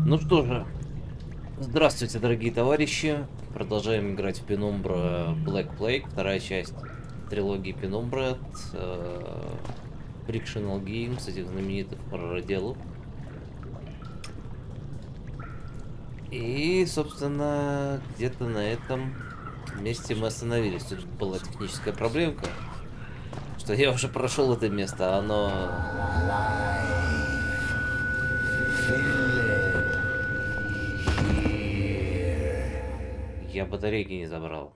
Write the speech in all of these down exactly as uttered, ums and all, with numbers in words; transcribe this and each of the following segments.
Ну что же, здравствуйте, дорогие товарищи. Продолжаем играть в Penumbra Black Plague, вторая часть трилогии Penumbra от э, Frictional Games, этих знаменитых прароделов. И, собственно, где-то на этом месте мы остановились. Тут была техническая проблемка, что я уже прошел это место, а оно... Я батарейки не забрал.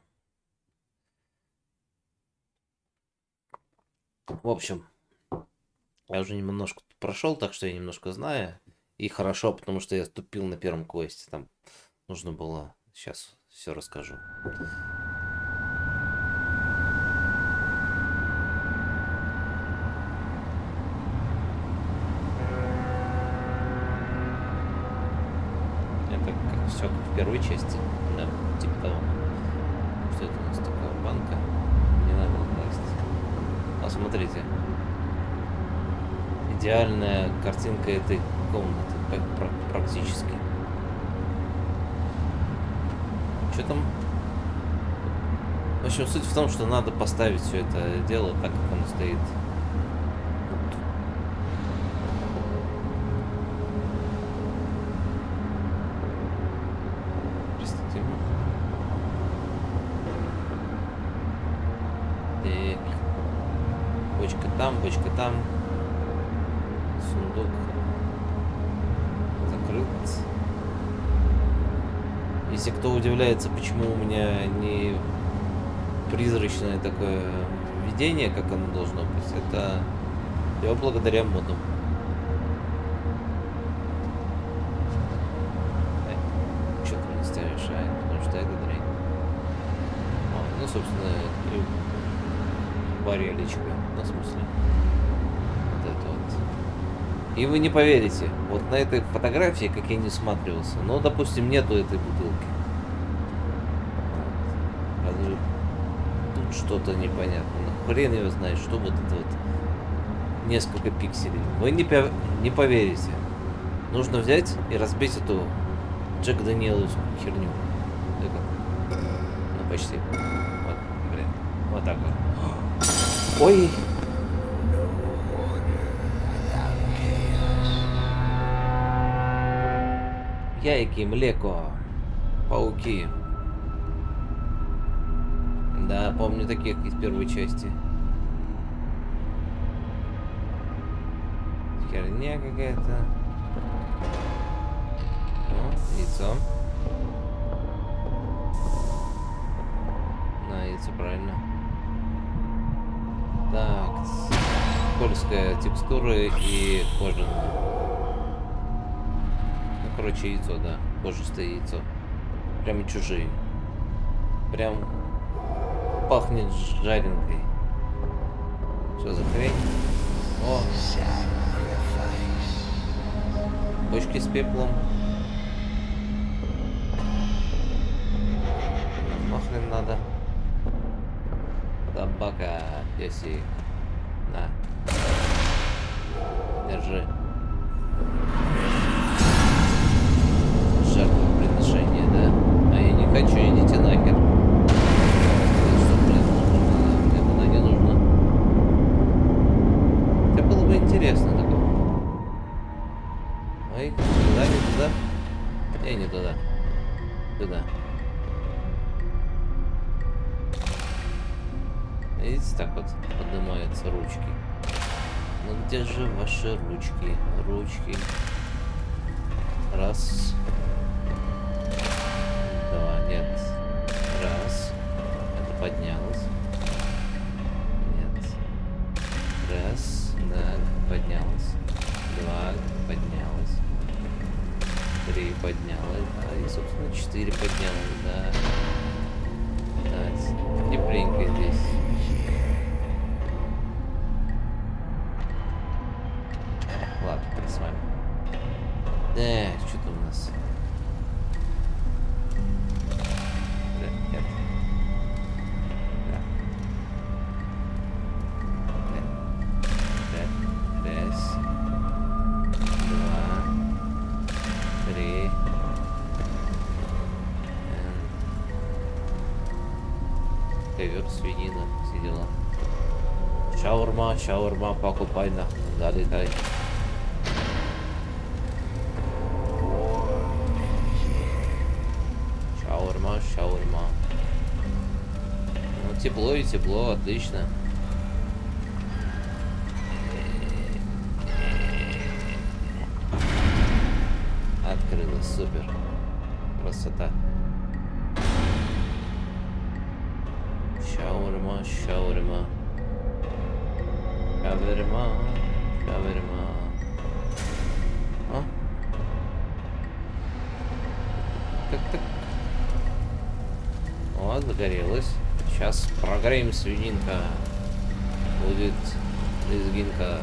В общем, я уже немножко прошел, так что я немножко знаю. И хорошо, потому что я ступил на первом квесте. Там нужно было... Сейчас все расскажу. Это как все как в первой части. Да, типа того. Что это у нас такое? Банка? Не надо класть. А смотрите. Идеальная картинка этой комнаты. Практически. Что там? В общем, суть в том, что надо поставить все это дело так, как оно стоит. Простите. Так. Бочка там, бочка там. Сундук закрыт. Если кто удивляется, почему у меня не призрачное такое видение, как оно должно быть, это все благодаря модам. Что ты не ставишь, а? Потому что это дрянь. О, ну, собственно, барелечка, ну, в смысле. Вот это вот. И вы не поверите, вот на этой фотографии, как я не всматривался, ну, допустим, нету этой бутылки. Вот. Тут что-то непонятно. Ну, хрен его знает, что вот это вот несколько пикселей. Вы не, по не поверите. Нужно взять и разбить эту Джек Даниэловскую херню. Так, ну, почти. Вот, блин. Вот так вот. Ой! Яйки, млеко, пауки. Да, помню таких из первой части. Херня какая-то. О, яйцо. На, яйцо, правильно. Так, скользкая текстура и кожаная. Короче, яйцо, да. Кожистое яйцо. Прям чужие. Прям пахнет жаренкой. Что за хрень? О! Бочки с пеплом. Нахрен надо. Табака. Если. На. Держи. Жертвоприношение, да? А я не хочу, идите нахер. Что, блин, нужно? Мне туда не нужно. Это было бы интересно такое. Ой, туда, не туда? Не, не туда. Туда. Видите, так вот поднимаются ручки. Ну где же ваши ручки? Ручки. Раз. Два, нет. Раз. Это поднялось. Нет. Раз. Да, поднялось. Два, поднялось. Три, поднялось. Да, и, собственно, четыре поднялось, да. Да, тепленько здесь. Ладно, с вами. Так, что-то у нас. Да, нет. Да. Да. Да. Раз. Два. Три. ковер, свинина, все дела. Шаурма, шаурма, покупай на, залетай. Шаурма, шаурма. Ну, тепло и тепло, отлично. Открылась, супер. Красота. Шаурма, шаурма. Шаверма, шаверма. А? Так-так. О, загорелась. Сейчас прогреем свининка. Будет лезгинка.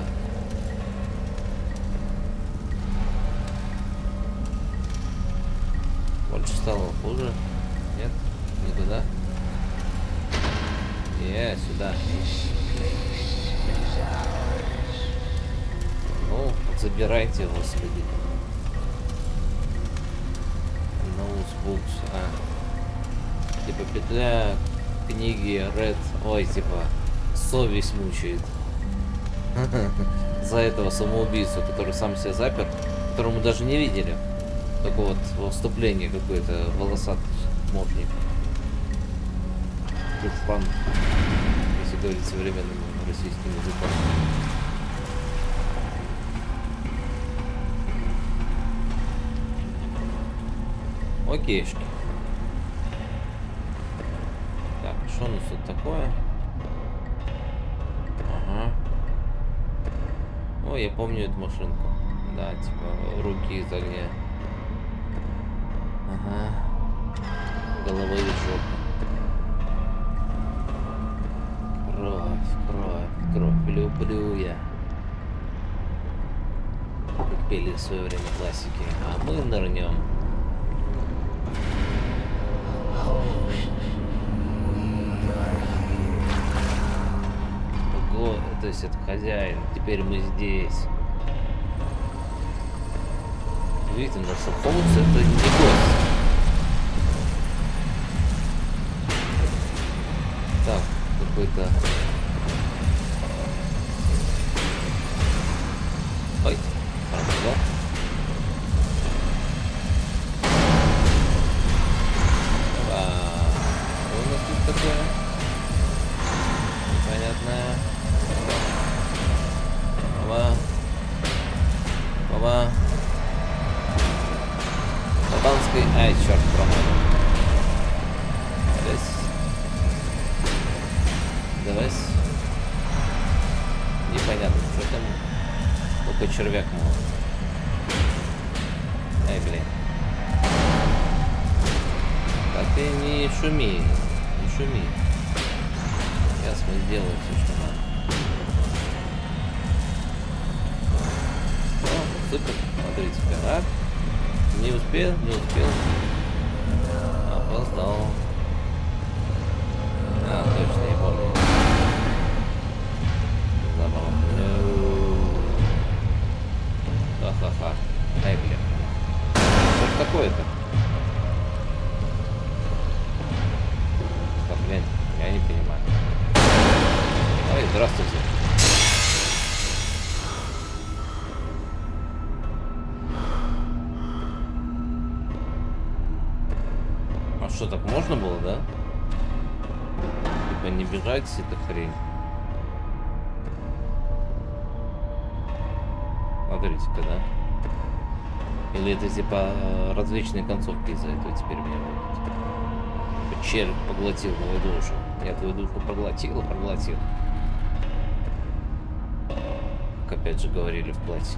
Больше стало хуже. Нет? Не туда? Не, сюда. Ну, забирайте, господи. Ноутбукс. А. Типа петля книги Red. Ой, типа совесть мучает. За этого самоубийцу, который сам себя запер, которого мы даже не видели. Такое вот вступление какое-то, волосатый мошник. Душпан, если говорить современным российским языком. Окейшки. Так, что у нас тут такое? Ага. О, я помню эту машинку. Да, типа руки из огня. Ага. Головой и жопа. Кровь, кровь, кровь. Люблю я. Как пели в свое время классики. А мы нырнем. Ого, то есть это хозяин. Теперь мы здесь. Видите, наша Холмс это не гость. Так, какой-то... Ой, промазал. А, что у нас тут такое? Непонятное. Баба. Баба. Бабанской... Ай, черт, промазал. Давай. Непонятно, что там. Только червяк мол. Ай, блин. А ты не шуми. Не шуми. Сейчас мы сделаем все, что надо. О, супер. Смотрите-ка. А? Не успел? Не успел. Опоздал. А, точно, не помню. Ха-ха-ха. Ай, бля. Что такое-то? Так, блин, я не понимаю. Ой, здравствуйте. А что, так можно было, да? Типа не бежать, эта хрень. Смотрите-ка, да? Или это типа различные концовки из-за этого теперь мне будут. Червь поглотил мою душу. Я твою душу проглотил, проглотил. Как опять же говорили в классике.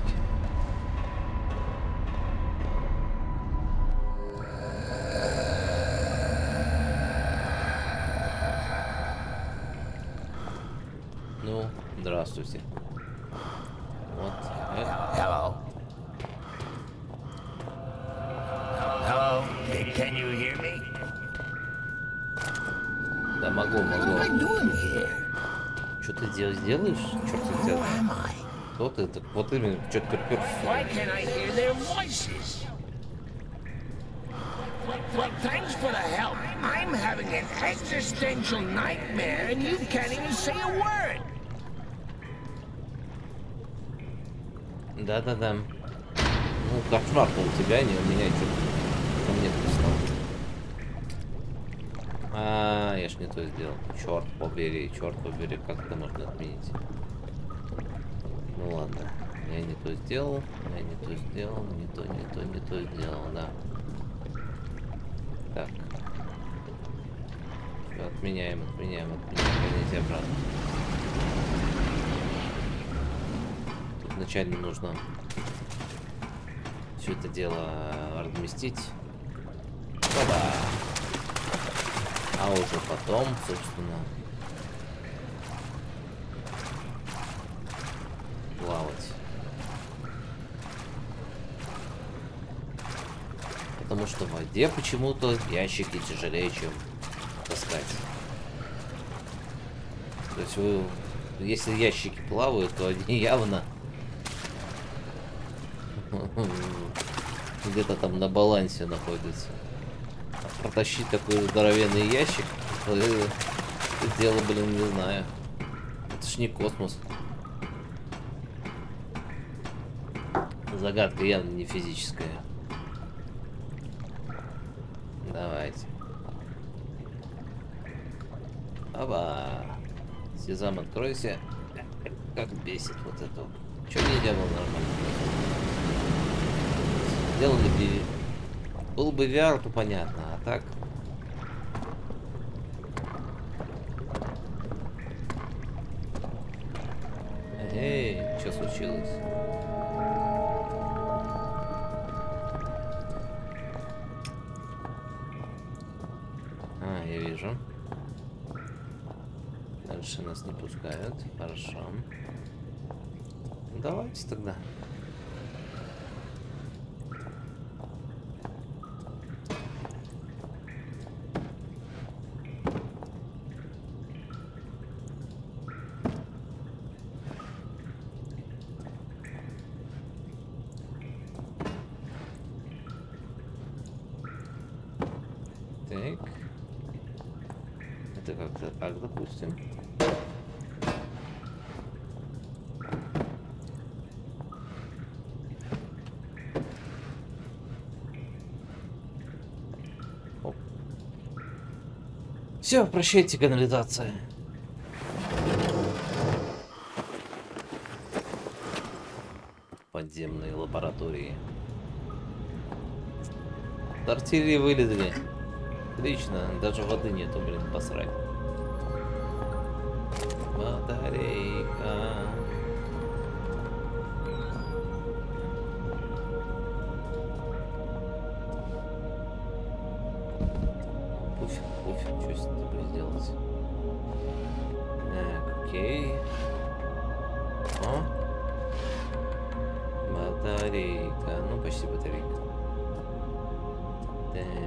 Ну, здравствуйте. Вот. Hello. Hello. Can you hear me? Да могу, What am I могу. doing here? Что ты делаешь? Делаешь? Черт Who тебя. am I? Кто ты? Так вот именно, что ты перпер. Why can't I hear their voices? What Well, thanks for the help. I'm having an existential nightmare, and you can't even say a word. Да-да-да. Ну, кошмар-то у тебя, не у меня, что ко мне пристал. А, я ж не то сделал. Черт побери, черт побери, как это можно отменить? Ну ладно. Я не то сделал, я не то сделал, не то, не то, не то сделал, да. Так. Всё, отменяем, отменяем, отменяем, гоните обратно. Тут вначале нужно все это дело разместить. Опа! А уже потом, собственно, плавать. Потому что в воде почему-то ящики тяжелее, чем таскать. То есть вы, если ящики плавают, то они явно где-то там на балансе находятся. А протащить такой здоровенный ящик, это дело, блин, не знаю. Это ж не космос. Загадка явно не физическая. Давайте. Оба. Сезам, откройся. Как бесит вот это. Че мне делал нормально? Делали бы... Был бы ви ар, то понятно, а так... Эй, что случилось? А, я вижу. Дальше нас не пускают. Хорошо. Давайте тогда. Так. Это как-то так, допустим. Все, прощайте, канализация. Подземные лаборатории. С артиллерии вылезли. Отлично, даже воды нету, блин, посрать. Батарейка. Пуфик, пуфик, что с тобой сделать? Так, окей. О. Батарейка, ну почти батарейка. Так.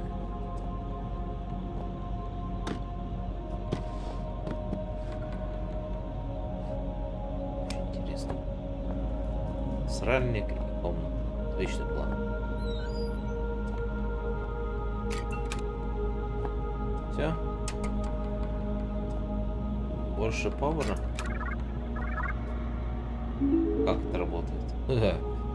Сральник и комната. Отличный план. Все. Больше повара. Как это работает?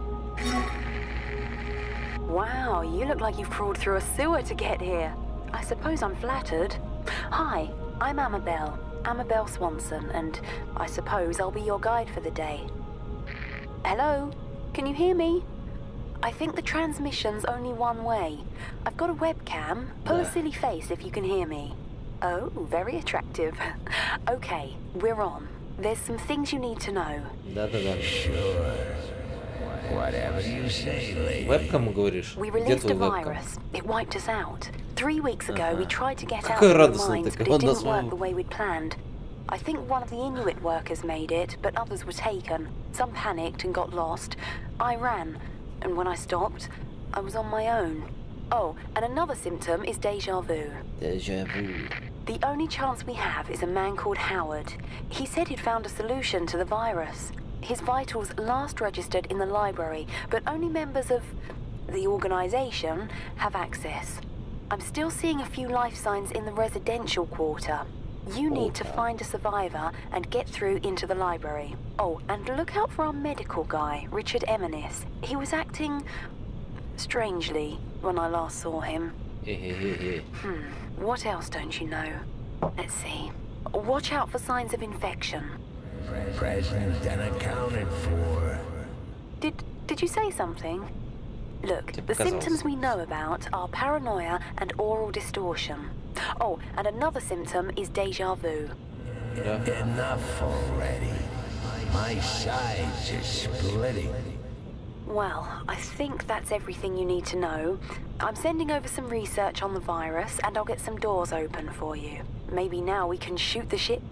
Wow, you look like you've crawled through a sewer to get here. I suppose I'm flattered. Hi, I'm Amabel. Amabel Swanson, and I suppose I'll be your guide for the day. Hello? Can you hear me? I think the transmission's only one way. I've got a webcam. Pull a silly face if you can hear me. Oh, very attractive. Okay, we're on. There's some things you need to know. Да-да-да. Sure. Whatever you say, lady. Webcam, говоришь? We Где released твой a webcam? virus. It wiped us out. Three weeks ago, Ага. we tried to get out Какой of the радостный mines, такой, but it он didn't нас work вывел. the way we'd planned. I think one of the Inuit workers made it, but others were taken. Some panicked and got lost. I ran, and when I stopped, I was on my own. Oh, and another symptom is déjà vu. Déjà vu. The only chance we have is a man called Howard. He said he'd found a solution to the virus. His vitals last registered in the library, but only members of the organization have access. I'm still seeing a few life signs in the residential quarter. You need to find a survivor and get through into the library. Oh, and look out for our medical guy, Richard Eminis. He was acting strangely when I last saw him. Hmm, what else don't you know? Let's see. Watch out for signs of infection. Present and accounted for. Did did you say something? Look, the symptoms we know about are paranoia and oral distortion. Oh, and another symptom is deja vu. Yeah. Enough already. My sides are splitting. Well, I think that's everything you need to know. I'm sending over some research on the virus, and I'll get some doors open for you. Maybe now we can shoot the shit.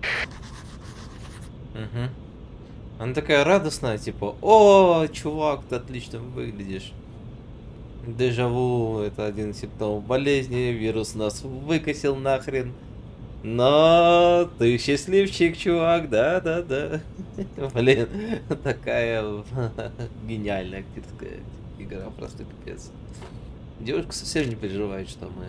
Угу. Она такая радостная, типа, о, чувак, ты отлично выглядишь. Дежаву — это один из симптомов болезни, вирус нас выкосил нахрен. Но ты счастливчик, чувак, да-да-да. Блин, такая гениальная актерская игра, просто пипец. Девушка совсем не переживает, что мы...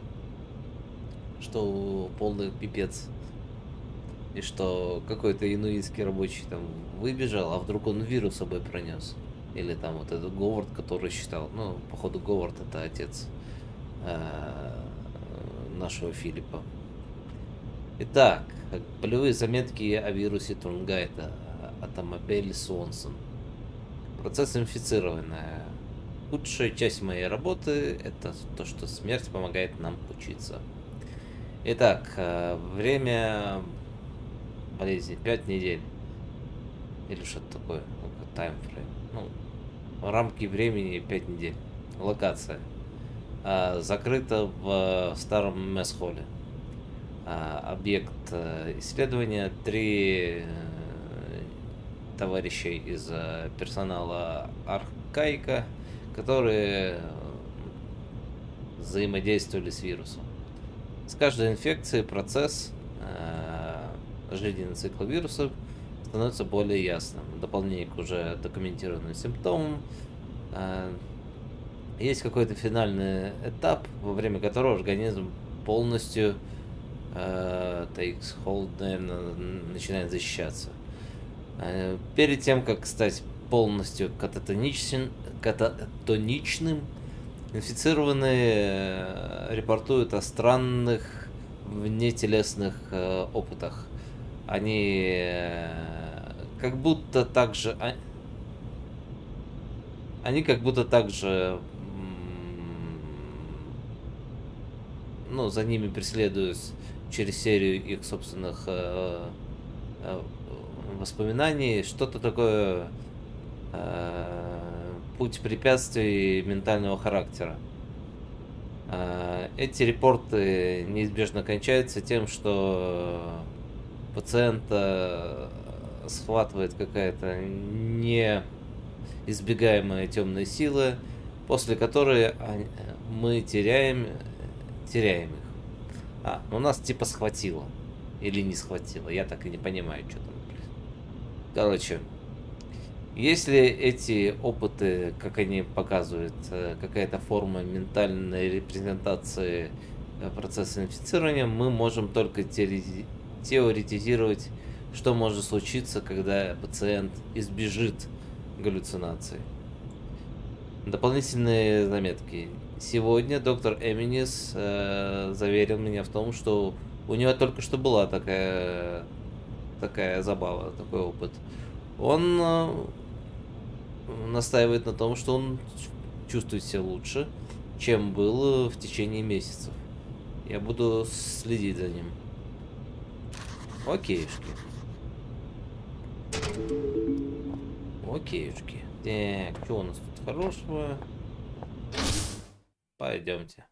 Что полный пипец. И что какой-то инуитский рабочий там выбежал, а вдруг он вирус с собой пронес. Или там вот этот Говард, который считал, ну, походу Говард это отец э, нашего Филиппа. Итак, полевые заметки о вирусе Турнгайта от Амабель Свонсон. Процесс инфицирования. Худшая часть моей работы — это то, что смерть помогает нам учиться. Итак, время болезни пять недель. Или что-то такое. Таймфрейм. Ну, рамки времени пять недель. Локация. А, закрыто в старом месс-холле. А, объект исследования. Три товарища из персонала Аркаика, которые взаимодействовали с вирусом. С каждой инфекцией процесс э, жизненного цикла вирусов становится более ясным. В дополнение к уже документированным симптомам э, есть какой-то финальный этап, во время которого организм полностью э, takes hold, наверное, начинает защищаться. Э, перед тем, как стать полностью кататоничным, кататоничным, инфицированные репортуют о странных внетелесных э, опытах. Они э, как будто также... А, они как будто также... Ну, за ними преследуюсь через серию их собственных э, э, воспоминаний. Что-то такое... Э, путь препятствий ментального характера. Эти репорты неизбежно кончаются тем, что пациента схватывает какая-то неизбегаемая темная сила, после которой мы теряем, теряем их. А, ну нас типа схватило. Или не схватило. Я так и не понимаю, что там. Короче. Если эти опыты, как они показывают, какая-то форма ментальной репрезентации процесса инфицирования, мы можем только теоретизировать, что может случиться, когда пациент избежит галлюцинаций. Дополнительные заметки. Сегодня доктор Эминис э, заверил меня в том, что у него только что была такая, такая забава, такой опыт. Он э, настаивает на том, что он чувствует себя лучше, чем был в течение месяцев. Я буду следить за ним. Окейшки. Окейшки. Так, что у нас тут хорошего? Пойдемте.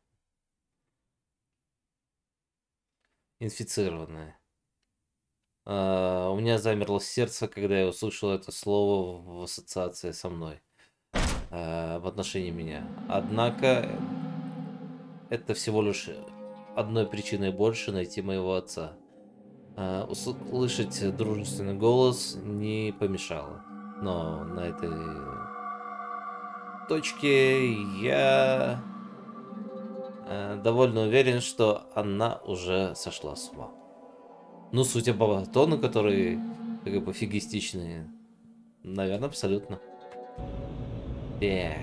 Инфицированные. Uh, у меня замерло сердце, когда я услышал это слово в ассоциации со мной, uh, в отношении меня. Однако, это всего лишь одной причиной больше найти моего отца. Uh, услышать дружественный голос не помешало. Но на этой точке я э, довольно уверен, что она уже сошла с ума. Ну, судя по тону, который как бы пофигистичный, наверное, абсолютно. Так.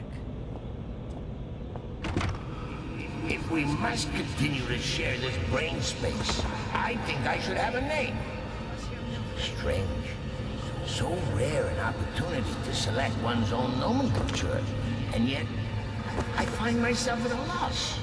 If we must continue to share this brain space, I think I should have a name. Strange. So rare an opportunity to select one's own nomenclature, and yet I find myself at a loss.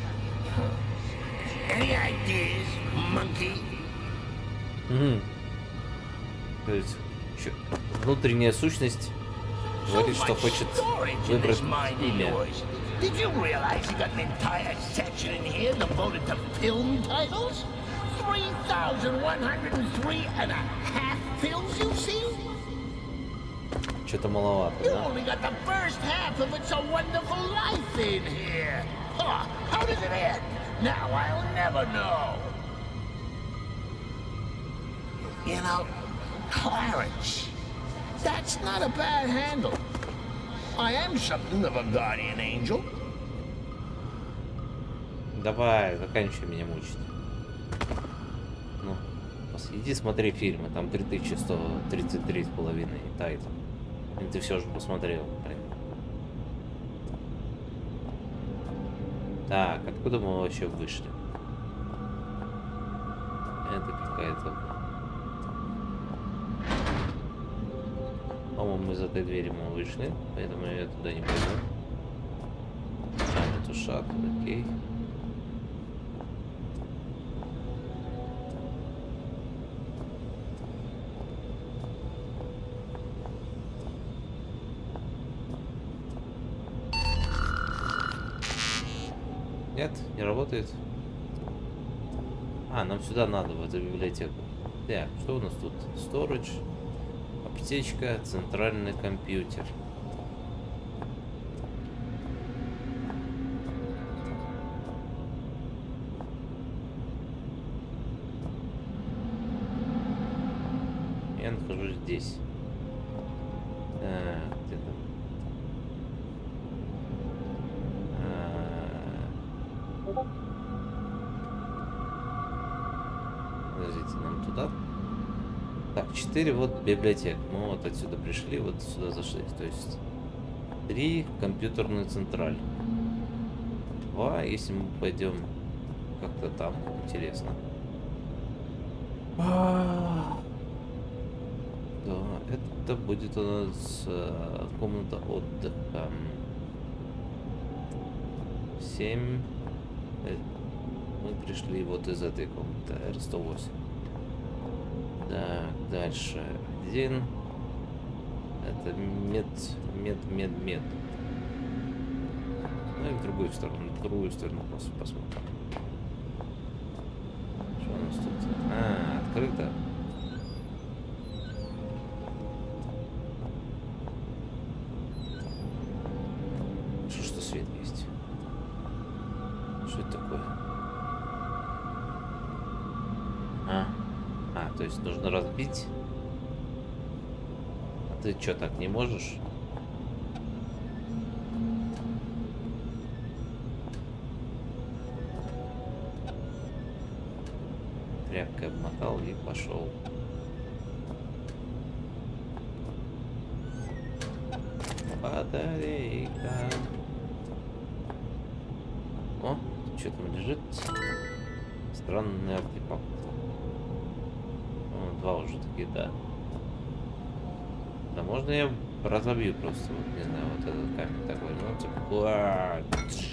Huh. Any ideas, monkey? Угу. То есть еще внутренняя сущность говорит, что хочет выбрать имя. Did you realize you got an entire section in here devoted to film titles? three thousand one hundred three and a half films you've seen? Что-то маловато, You да? only got the first half of It's a Wonderful Life in here. Huh, how does it end? Now I'll never know. You know, Clarence, that's not a bad handle. I am something of a guardian angel. Давай, заканчивай меня мучить. Ну, иди смотри фильмы, там три тысячи сто тридцать три с половиной тайтл. И ты все же посмотрел, блин. Так, откуда мы вообще вышли? Это какая-то... По-моему, из этой двери мы вышли, поэтому я туда не пойду. Там эту шаг, окей. Нет, не работает. А, нам сюда надо, в эту библиотеку. Так, что у нас тут? Storage, аптечка, центральный компьютер. Я нахожусь здесь. Так, где там? Подождите, нам туда? Так, четыре вот библиотек. Мы вот отсюда пришли, вот сюда зашли. То есть три компьютерную централь. Два, если мы пойдем как-то там, интересно. Да, это будет у нас э, комната отдыха. семь. Мы пришли вот из этой комнаты, эр сто восемь. Так, дальше. Один. Это мед, мед, мед, мед. Ну и в другую сторону, в другую сторону просто посмотрим. Что у нас тут? А, открыто. Что, что свет есть? Что это такое? А, а, то есть нужно разбить. А ты что, так не можешь? Тряпкой обмотал и пошел. Батарейка. О, что там лежит? Странный артефакт. О, два уже такие, да. Да можно я разобью просто, вот, не знаю, вот этот камень такой. Ну, типа...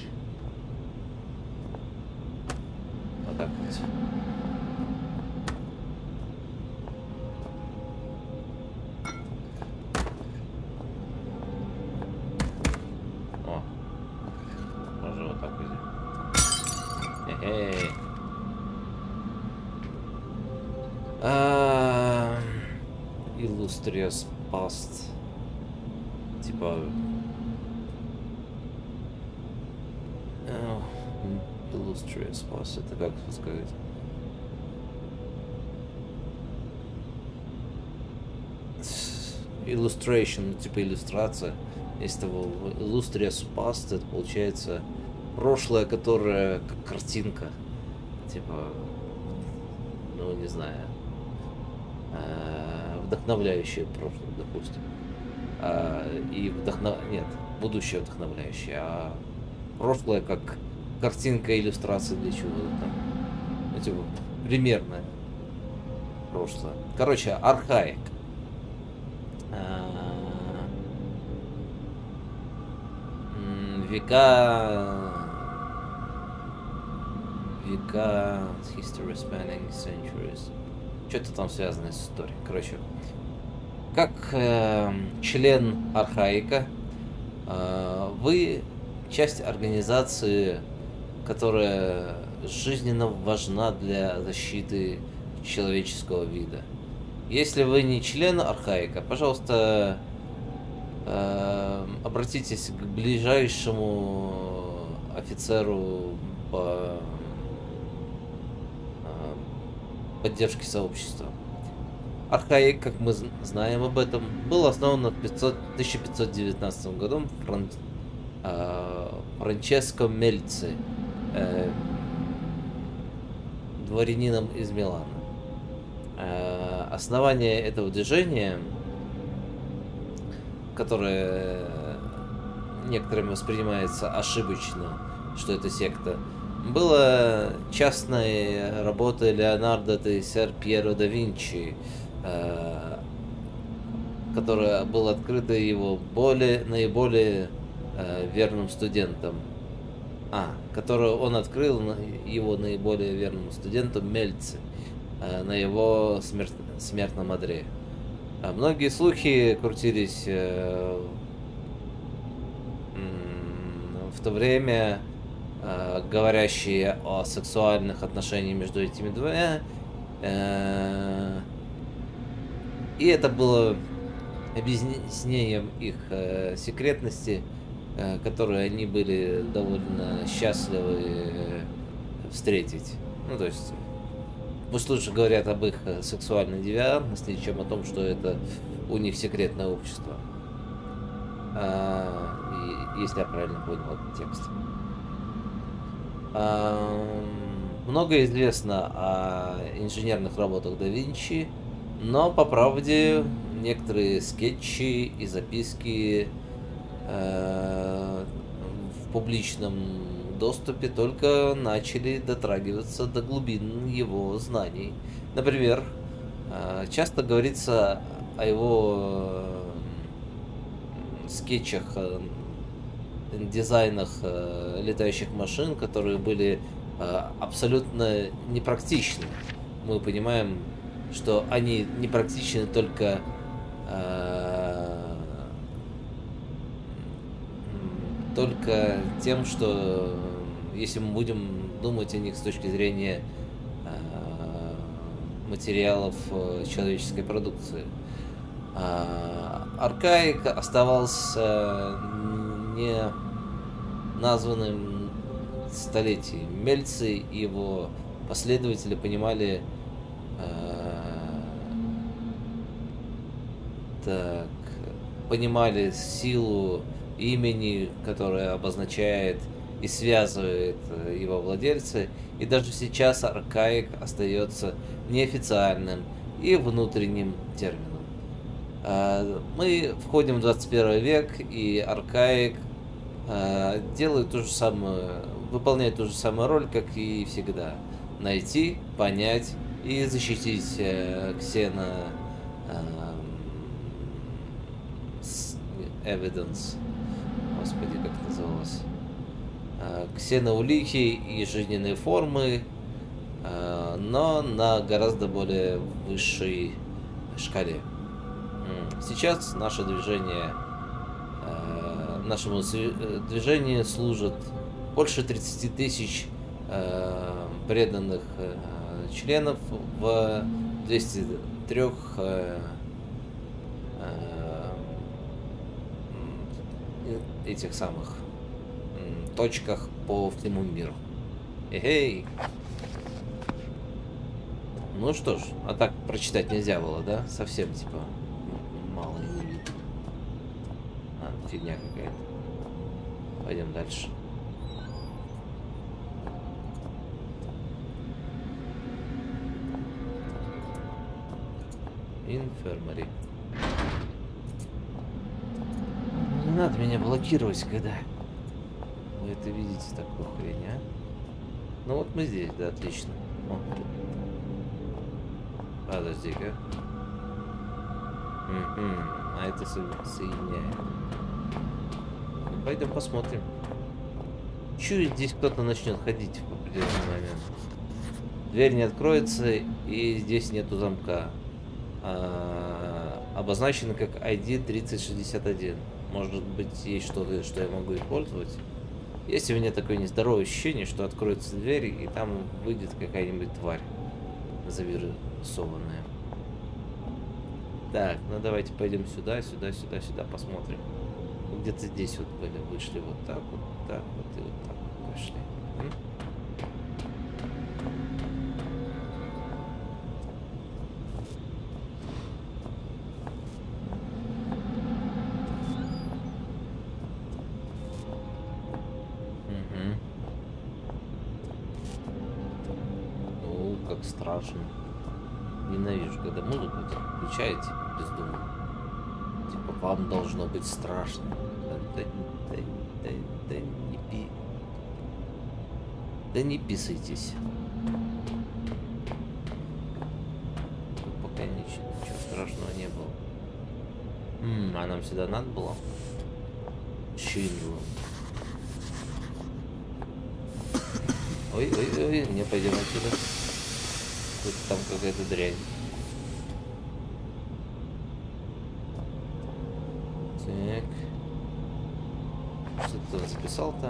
Вот так вот. О, можно вот так вот. Хе-хе. А, Illustrious Past. Типа... Illustrious Past. Это как сказать? Illustration, ну, типа иллюстрация. Из того Illustrious Past, это получается прошлое, которое как картинка, типа, ну не знаю, э, вдохновляющее прошлое, допустим, а, и вдохнов... нет, будущее вдохновляющее, а прошлое как картинка, иллюстрация для чего-то там, ну, типа, примерно прошлое. Короче, архаик. Века... Века... History spanning centuries. Что-то там связано с историей. Короче, как э, член архаика, э, вы часть организации, которая жизненно важна для защиты человеческого вида. Если вы не член архаика, пожалуйста, э, обратитесь к ближайшему офицеру по э, поддержке сообщества. Архаик, как мы знаем об этом, был основан в тысяча пятьсот девятнадцатом году Фран... э, Франческо Мельци, э, дворянином из Милана. Основание этого движения, которое некоторыми воспринимается ошибочно, что это секта, было частной работой Леонардо де Сер Пьеро да Винчи, которая была открыта его более, наиболее верным студентом. А, которую он открыл его наиболее верному студенту Мельци на его смерт... смертном одре. А многие слухи крутились э... в то время, э... говорящие о сексуальных отношениях между этими двумя. Э... И это было объяснением их э... секретности, э... которую они были довольно счастливы встретить. Ну, то есть пусть лучше говорят об их сексуальной девиантности, чем о том, что это у них секретное общество. А, и, если я правильно понял этот текст. А, много известно о инженерных работах да Винчи, но, по правде, некоторые скетчи и записки а, в публичном доступе только начали дотрагиваться до глубин его знаний. Например, часто говорится о его скетчах, дизайнах летающих машин, которые были абсолютно непрактичны. Мы понимаем, что они непрактичны только только тем, что если мы будем думать о них с точки зрения э, материалов э, человеческой продукции. Э, архаик оставался не названным столетием. Мельци и его последователи понимали э, так, понимали силу имени, которое обозначает и связывает его владельца, и даже сейчас архаик остается неофициальным и внутренним термином. Мы входим в двадцать первый век, и архаик делает ту же самую, выполняет ту же самую роль, как и всегда: найти, понять и защитить ксено evidence. Господи, как это называлось? Ксеноулики и жизненные формы, но на гораздо более высшей шкале. Сейчас наше движение, нашему движению служат больше тридцати тысяч преданных членов в двухстах трёх этих самых точках по всему миру. Эй! Ну что ж, а так прочитать нельзя было, да? Совсем типа мало не видно. А, фигня какая-то. Пойдем дальше. Инфермари. Не надо меня блокировать, когда вы это видите, такую хрень, а? Ну вот мы здесь, да, отлично. О. Подожди-ка. Угу. А это со соединяет. Ну, пойдем посмотрим. Чую, здесь кто-то начнет ходить в определенный момент. Дверь не откроется, и здесь нету замка. А, обозначено как ай ди тридцать шестьдесят один. Может быть, есть что-то, что я могу использовать. Есть у меня такое нездоровое ощущение, что откроется дверь, и там выйдет какая-нибудь тварь завирусованная. Так, ну давайте пойдем сюда, сюда, сюда, сюда, посмотрим. Где-то здесь вот были, вышли вот так вот, так вот и вот так вот пошли. М? Страшно. Ненавижу, когда музыку включаете бездумно. Типа, вам должно быть страшно. Да, да, да, да, да не пи... Да не писайтесь. Тут пока ничего, ничего страшного не было. М -м, а нам сюда надо было? Чинло. Ой, ой, ой, не пойдем отсюда. Тут там какая-то дрянь. Так. Что ты там записал-то?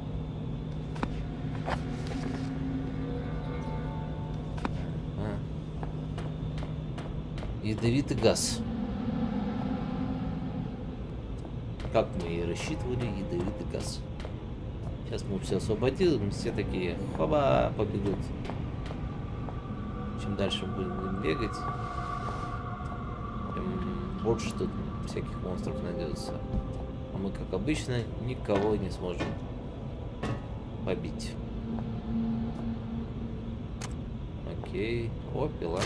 А. Ядовитый газ. Как мы и рассчитывали, ядовитый газ. Сейчас мы все освободим, все такие, хоба, побегут. Чем дальше будем бегать, тем больше тут всяких монстров найдется. А мы, как обычно, никого не сможем побить. Окей. О, пила.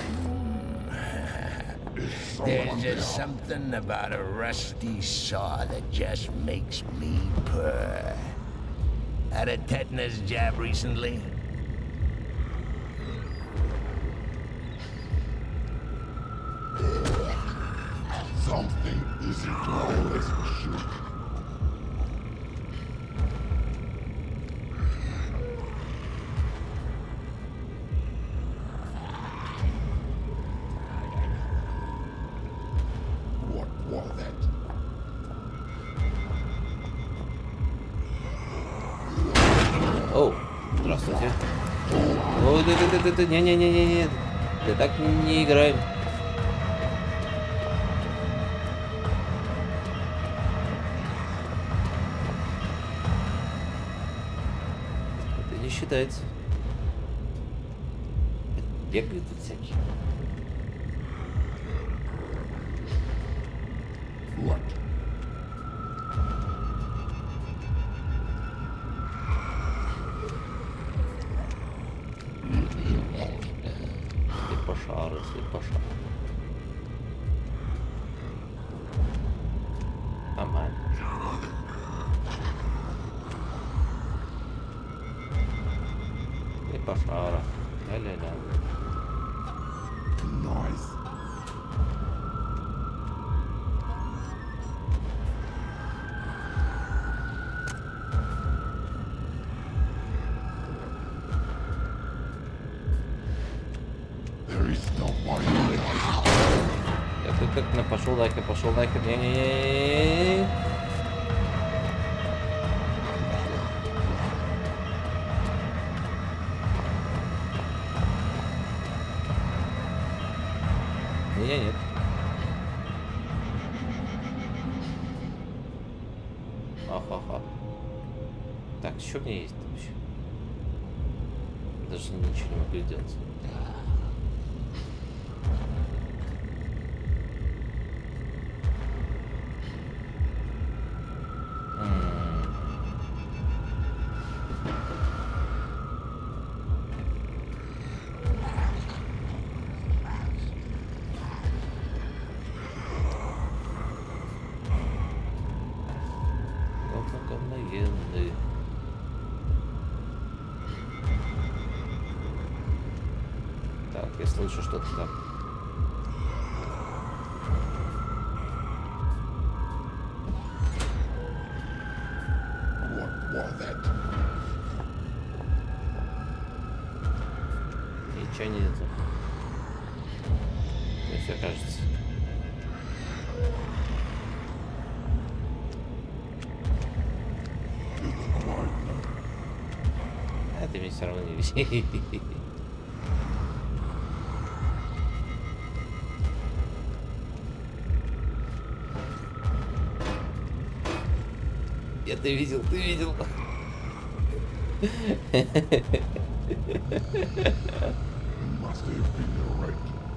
There's just something about a rusty saw that just makes me purr. Had a tetanus jab recently? Something isn't right as it should. What was that? Оу, здравствуйте. Ой, да, да, да, да, не-не-не-не-не. Да так не играем. Это не считается. Бегают тут всякие. What? Слепошары, слепошары. Нормально. Слепошара. Ля-ля-ля. Nice. There is no one left. Я тут как на пошел нахер, пошел нахер. Не-не-не. Меня нет. Ха-ха-ха. Так, что у меня есть вообще? Даже ничего не могу делать. слышу что-то там. What was that? Ничего нету. Мне все кажется. А ты меня все равно не видишь. Я ты видел, ты видел. Must have been right.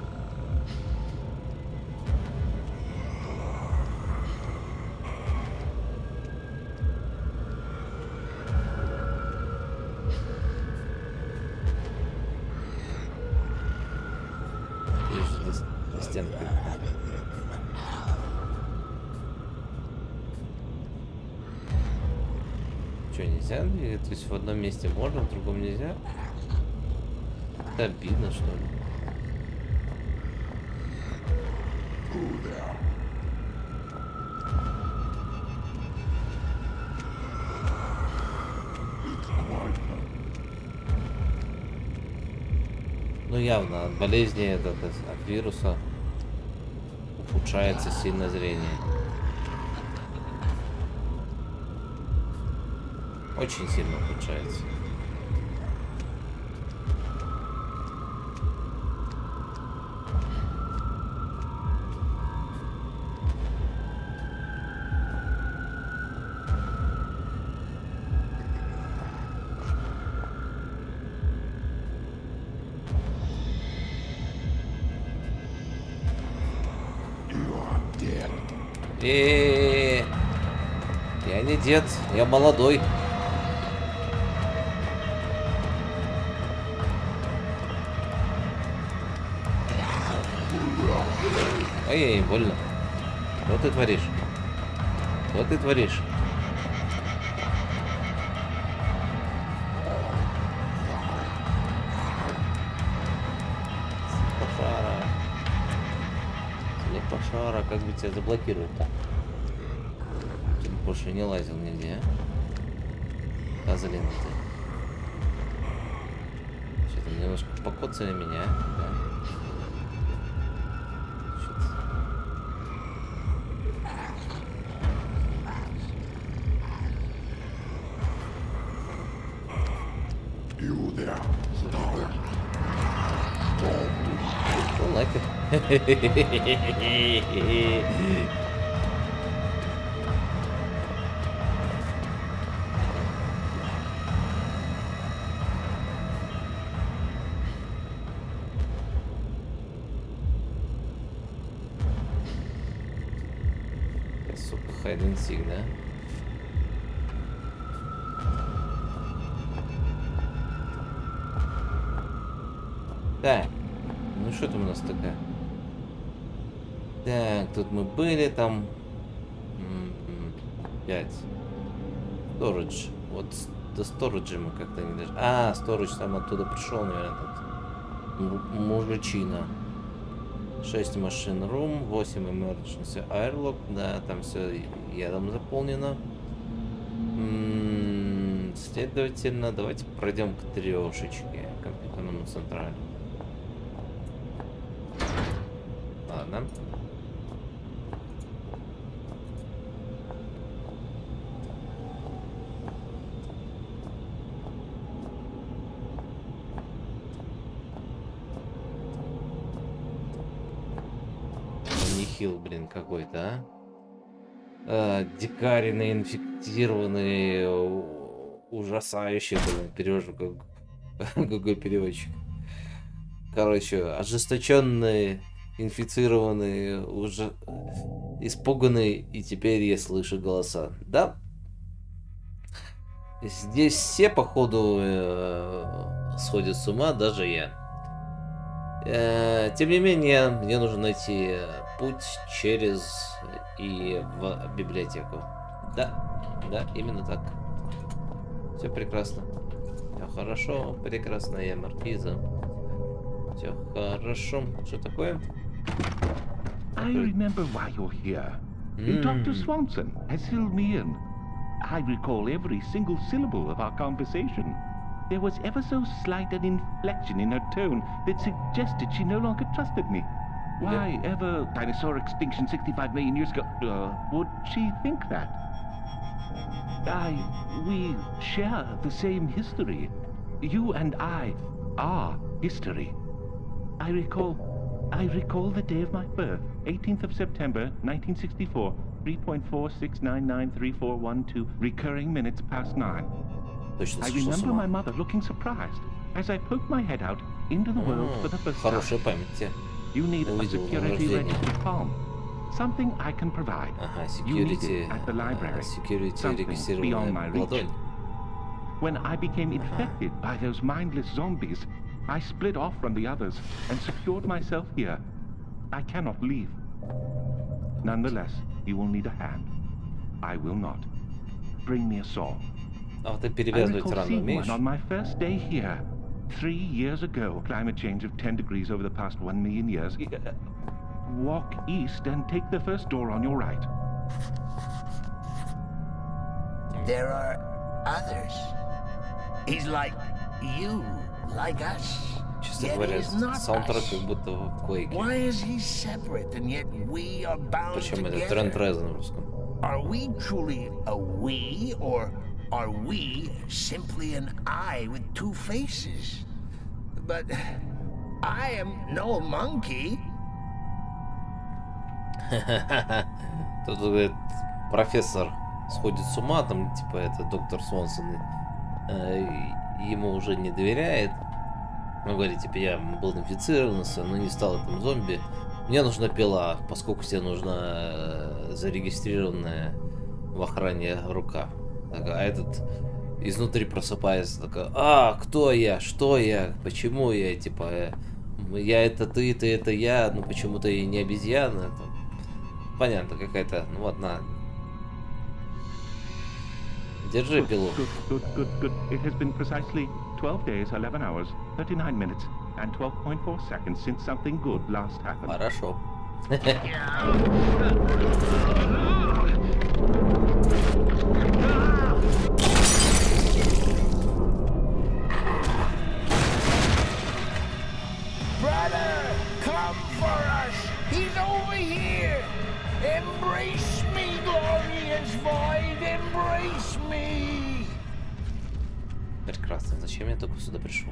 Видишь, за стенкой. Что, нельзя? То есть в одном месте можно, в другом нельзя? Это обидно, что ли? Ну явно от болезни этот, от вируса ухудшается сильно зрение. Очень сильно ухудшается. И я не дед, я молодой. Ай-яй, больно. Что ты творишь? Что ты творишь? Слепошара. Слепошара, как бы тебя заблокировать-то? Ты больше не лазил нигде, а? Козлин ты. Что-то немножко покоцали меня, да? You there. Don't like it. Сука, хайд-н-сик, да? Так, ну что там у нас такое? Так, тут мы были, там... пять. Сторидж. Вот до сториджа мы как-то не даже... А, сторидж там оттуда пришел, наверное, тут. Мужичина. шесть машин room, восемь emergency airlock, да, там все ядом заполнено. М-м, следовательно, давайте пройдем к трешечке, компьютерному централу. Ладно. Хил, блин, какой-то, а? а дикарины, инфектированные, ужасающие, блин, перевожу, как... какой переводчик. Короче, ожесточенные, инфицированные, уже испуганные, и теперь я слышу голоса. Да? Здесь все, походу, э, сходят с ума, даже я. Э, тем не менее, мне нужно найти путь через и в библиотеку. Да, да, именно так. Все прекрасно. Все хорошо, прекрасная маркиза. Все Все хорошо. Что такое? I remember why you're here. Mm. Doctor Swanson has filled me in. I recall every single syllable of our conversation. There was ever so slight an inflection in her tone that suggested she no longer trusted me. Why ever dinosaur extinction sixty-five million years ago? Uh, would she think that? I... we share the same history. You and I are history. I recall... I recall the day of my birth, eighteenth of September, nineteen sixty-four, three point four six nine nine three four one two, recurring minutes past nine. I remember my mother looking surprised as I poked my head out into the world for the first Хорошая time. память. You need a security registered palm. Something I can provide. Ага, You need security, it at the library. security Something beyond my регистрированная reach. ладонь. When I became infected by those mindless zombies, I split off from the others and secured myself here. I cannot leave. Nonetheless, you will need a hand. I will not. Bring me a saw. А вот ты I перевязывать recall рану seeing умеешь? one on my first day here. Three years ago, climate change of ten degrees over the past one million years. Uh, Walk east and take the first door on your right. There are others. He's like you, like us. Честно Yet говоря, he's not саундтрек us. как будто в Quake. Why is he separate and yet we are bound Причем это Трент together? Резнор в русском. Are we truly a we, or are we simply an I with two faces? But I am no monkey. Тут говорит, профессор сходит с ума, там, типа, это доктор Свонсон, э, ему уже не доверяет. Он говорит, типа, я был инфицирован, но не стал этим зомби. Мне нужна пила, поскольку тебе нужна зарегистрированная в охране рука. Так, а этот изнутри просыпается, такой, а, кто я, что я, почему я, типа, э, я это ты, ты это я, ну почему ты не обезьяна, там. Понятно, какая-то, ну вот, на. Держи пилу. Good, good, good, good. It has been precisely twelve days, eleven hours, thirty-nine minutes, and twelve point four seconds since something good last happened. Хорошо. Brother, come for us. He's over here. Embrace me, glorious void. Embrace me. Прекрасно. Зачем я только сюда пришел?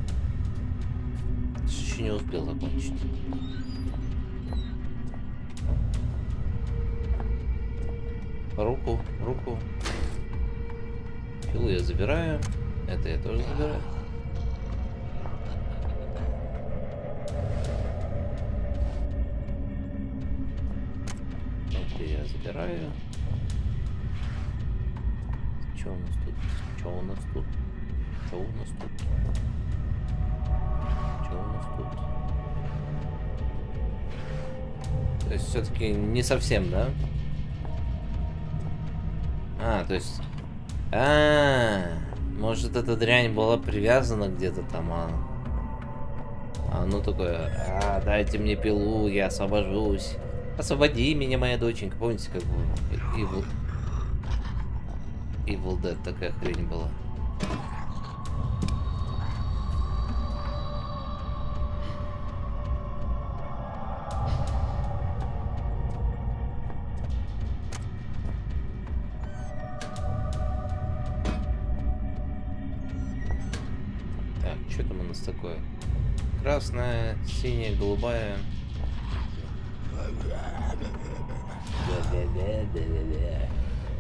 Еще не успел закончить. Руку, руку. Пилу я забираю. Это я тоже забираю. Это я забираю. Что у нас тут? Что у нас тут? Что у нас тут? Что у нас тут? То есть все-таки не совсем, да? А, то есть... А, -а, -а может эта дрянь была привязана где-то там, а... А ну такое, а, дайте мне пилу, я освобожусь. Освободи меня, моя доченька. Помните, как бы Evil... Evil Dead такая хрень была? Так, что там у нас такое? Красная, синяя, голубая. Да-да-да-да-да-да.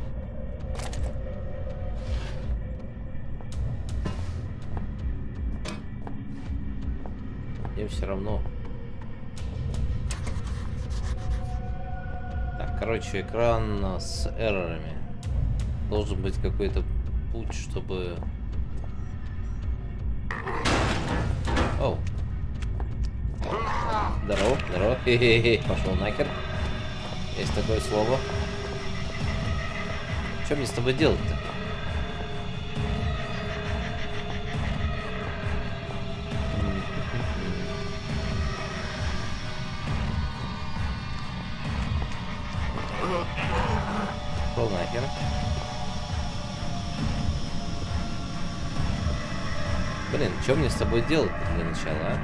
Мне все равно. Так, короче, экран с эррорами. Должен быть какой-то путь, чтобы... Оу. Здорово, здорово. Хе-хе-хе. Пошел нахер. Есть такое слово. Что мне с тобой делать-то? Блин, что мне с тобой делать для начала, а?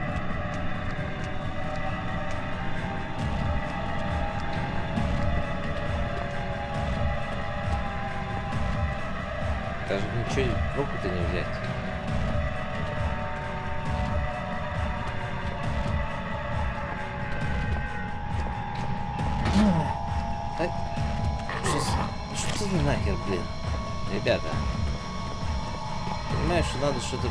Даже ничего в руку-то не взять. Ай, что, что за нахер, блин? Ребята. Понимаешь, что надо что-то...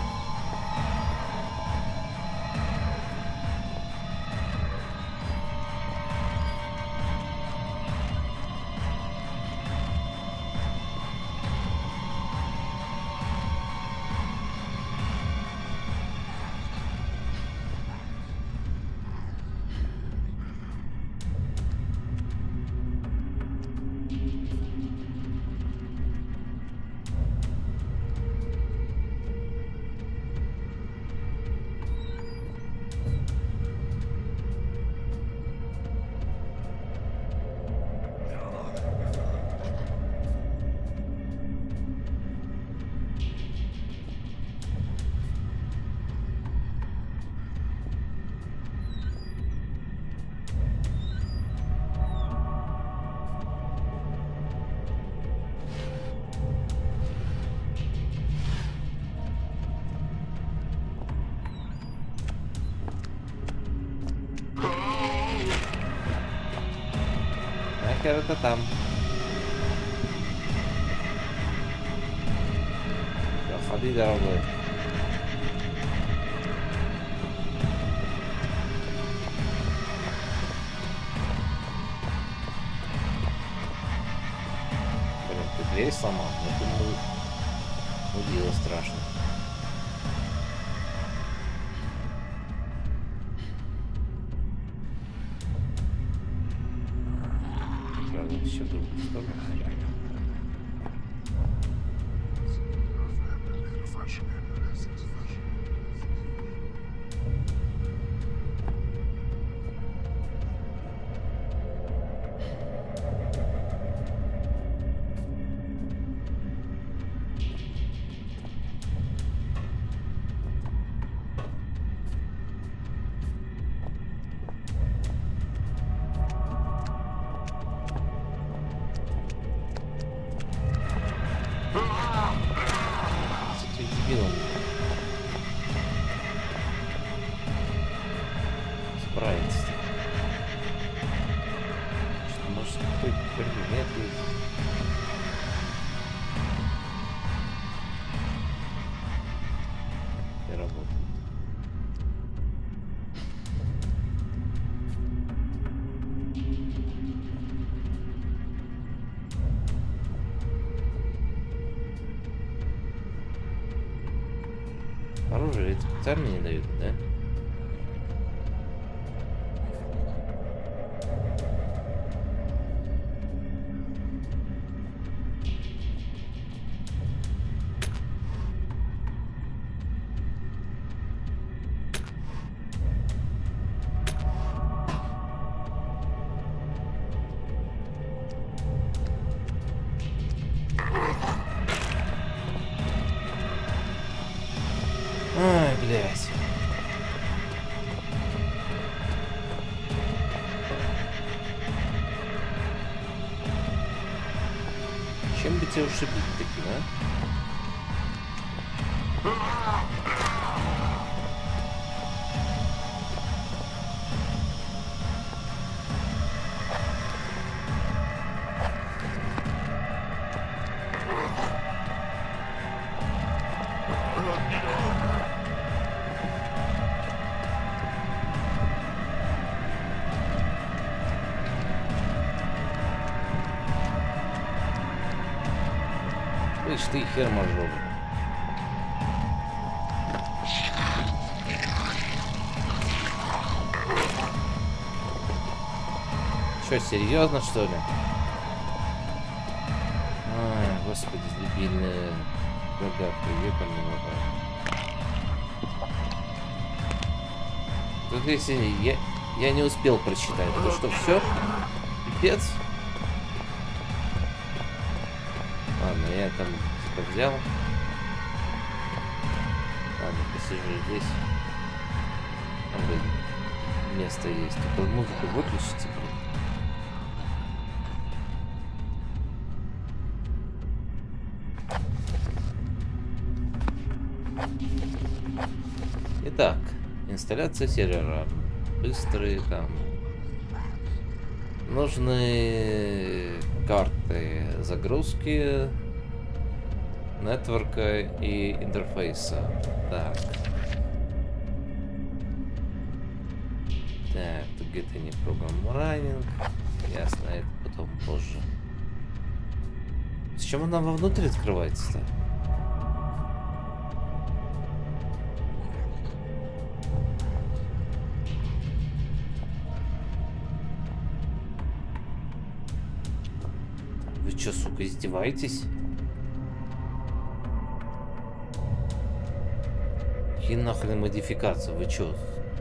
Это там. Ходи, дорогой. Блин, ты дверь сломал? Это ну, удивило страшно. Еще другую сторону. Оружие это специально не дают, да? Ай, блядь. Чем бы тебя ушибить таким, а? Слышь ты, хер мажор. Что, серьезно, что ли? Ай, господи, дебильная загадка, ебаный мобайл. Тут если я, я не успел прочитать, то что, все? Пипец? Ладно, я там типа взял. сижу здесь. А, блин, место есть. Только музыку выключите, блин. Итак, инсталляция сервера. Быстрые там. Нужны карты загрузки, нетворка и интерфейса. Так. Так, тут где-то не программирование. Ясно, это потом позже. С чем она вовнутрь открывается-то? Вы чё, сука, издеваетесь? И нахрен модификация, вы чё?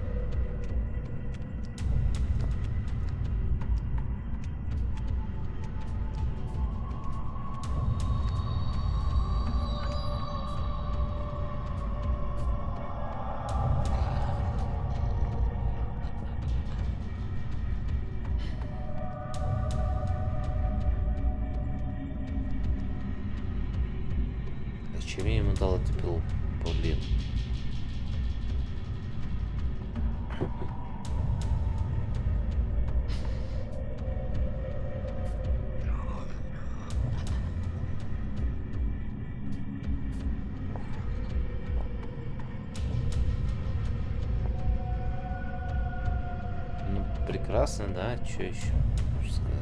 Зачем я ему дал эту пилу? Блин. Ну, прекрасно, да? Что еще можно сказать?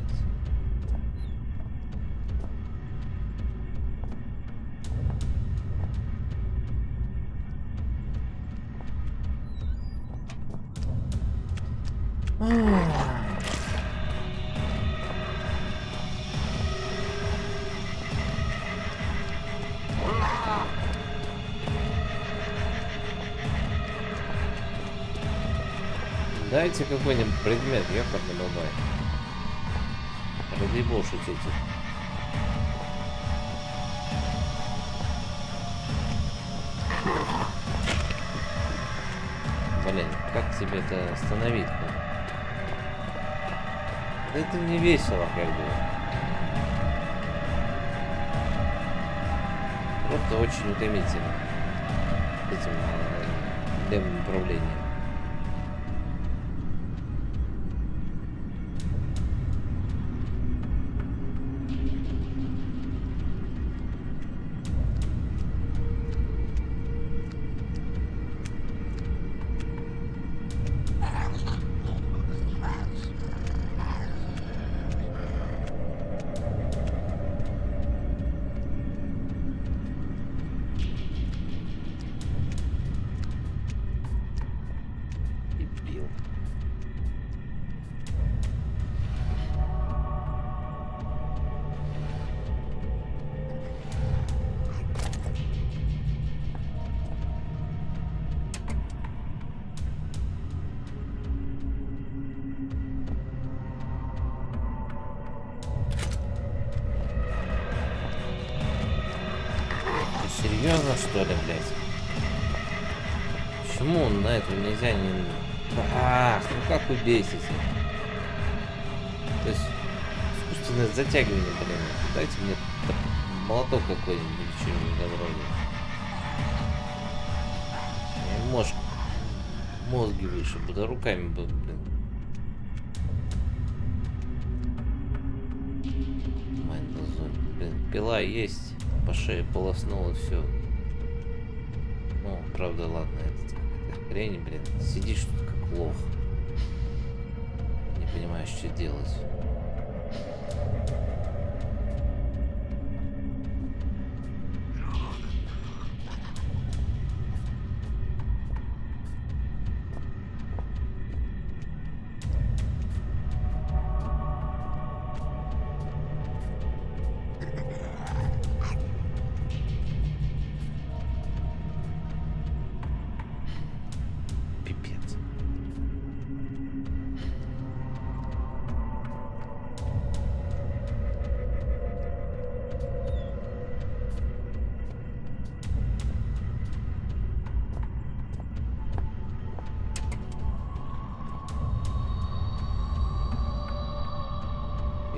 Дайте какой-нибудь предмет, ёпарный бабай. Разъебал шутите. Блин, как тебе это остановить? Да это не весело, как бы. Просто очень утомительно. Этим э, левым управлением. Серьезно, что ли, блядь? Почему на это нельзя не... Ах, ну как вы бесите? То есть, искусственное затягивание, блин. Дайте мне молоток какой-нибудь или что-нибудь доброе. Может, мозги выше, буду руками, блин. Блин, пила есть. По шее полоснуло, все. Ну, правда, ладно, это какая-то хрень, блин. Сидишь тут как лох. Не понимаешь, что делать.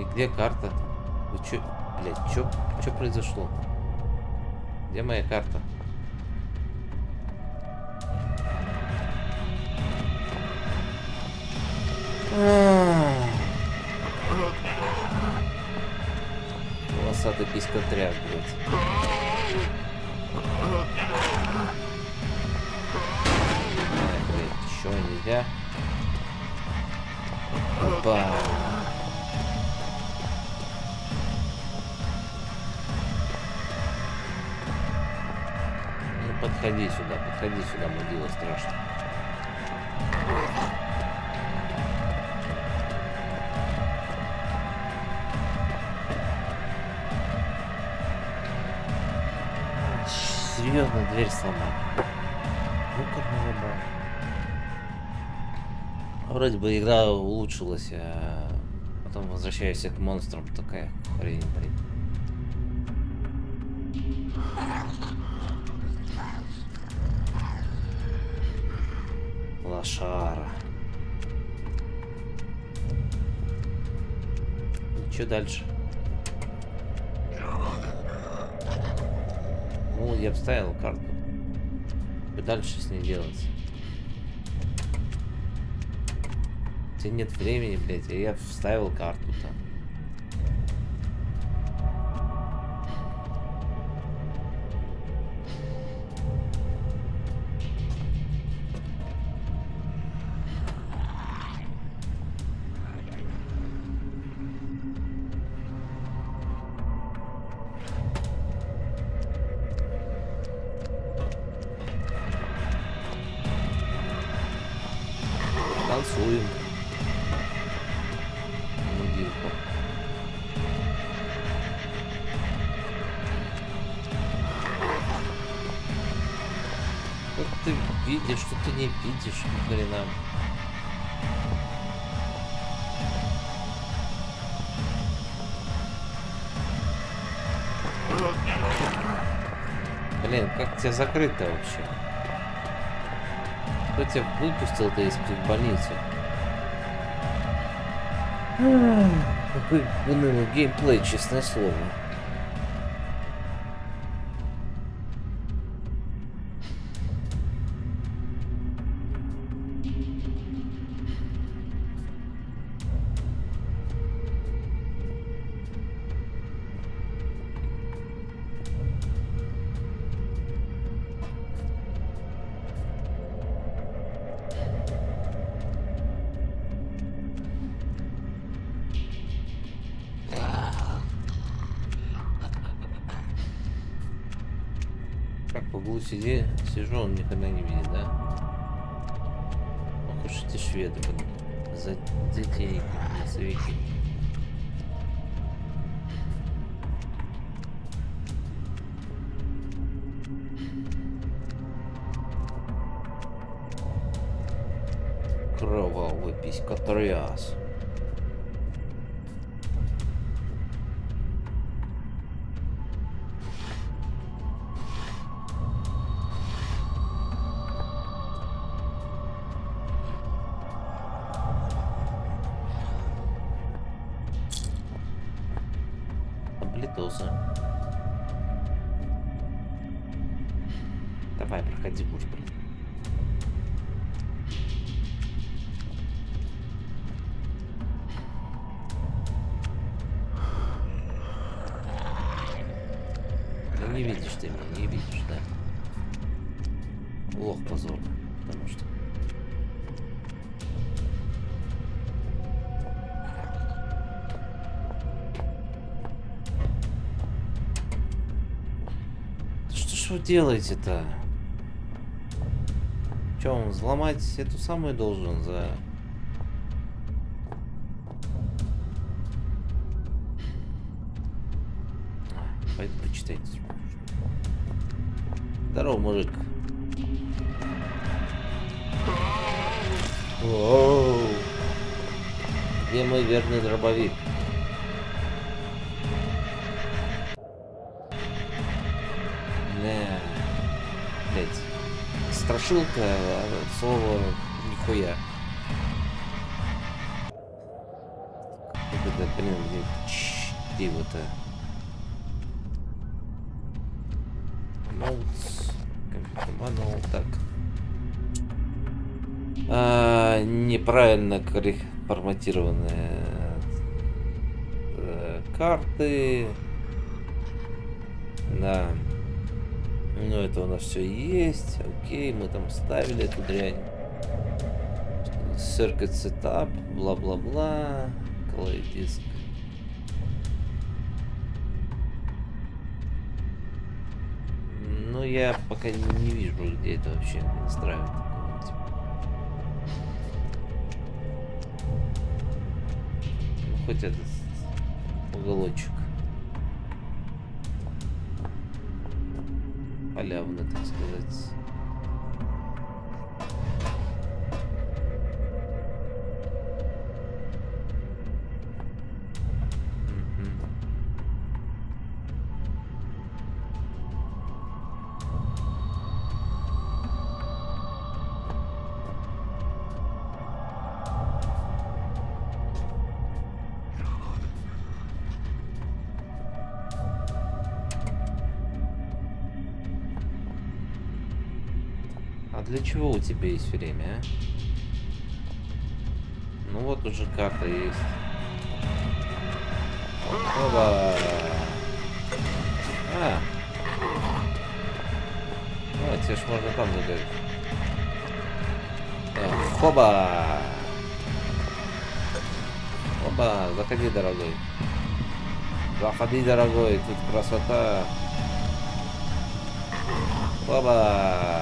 где карта? Вы чё, блядь, чё, чё произошло? Где моя карта? Волосатый писькотряс, блядь. Ай, блядь, еще нельзя. Опа. Ну подходи сюда, подходи сюда, мудила страшно. Серьезно, дверь сломал. Ну как нормально. Вроде бы игра улучшилась, а потом возвращаюсь к монстрам, такая хрень, блин. Лошара. И что дальше? Ну, я вставил карту. Что дальше с ней делать? У тебя нет времени, блядь, а я вставил карту-то. Танцуем. Мудилку. Что ты видишь, что ты не видишь, ни хрена. Блин, как тебя закрыто вообще? Кто тебя выпустил-то из больницы? Какой унылый геймплей, честное слово. В углу сиди, сижу, он никогда не видит, да? Ох уж эти шведы, блин. За детей, носовики. Кровавый писькотряс. Давай, проходи, уж, блин. Ну не видишь ты меня, не видишь, да? Лох позор, потому что. Что вы делаете-то? Че, он взломать эту самую должен за... Пойду почитайте. Здорово, мужик. Оу. Где мой верный дробовик? Не, блять. Страшилка, а слово нихуя. Как это Блин, где чтиво-то? Ноутс. Компьютер мануал. Так. А, неправильно форматированные э, карты. Да. Ну, это у нас все есть. Окей, мы там ставили эту дрянь. Circuit setup, бла-бла-бла. Клей диск. Ну, я пока не вижу, где это вообще настраивать. Ну, хоть этот уголочек. Халявно, так сказать. Для чего у тебя есть время, а? Ну вот уже карта есть. Оба. А. А, тебе ж можно там загадать. А, хоба. Оба, заходи, дорогой. Заходи, дорогой, тут красота. Оба.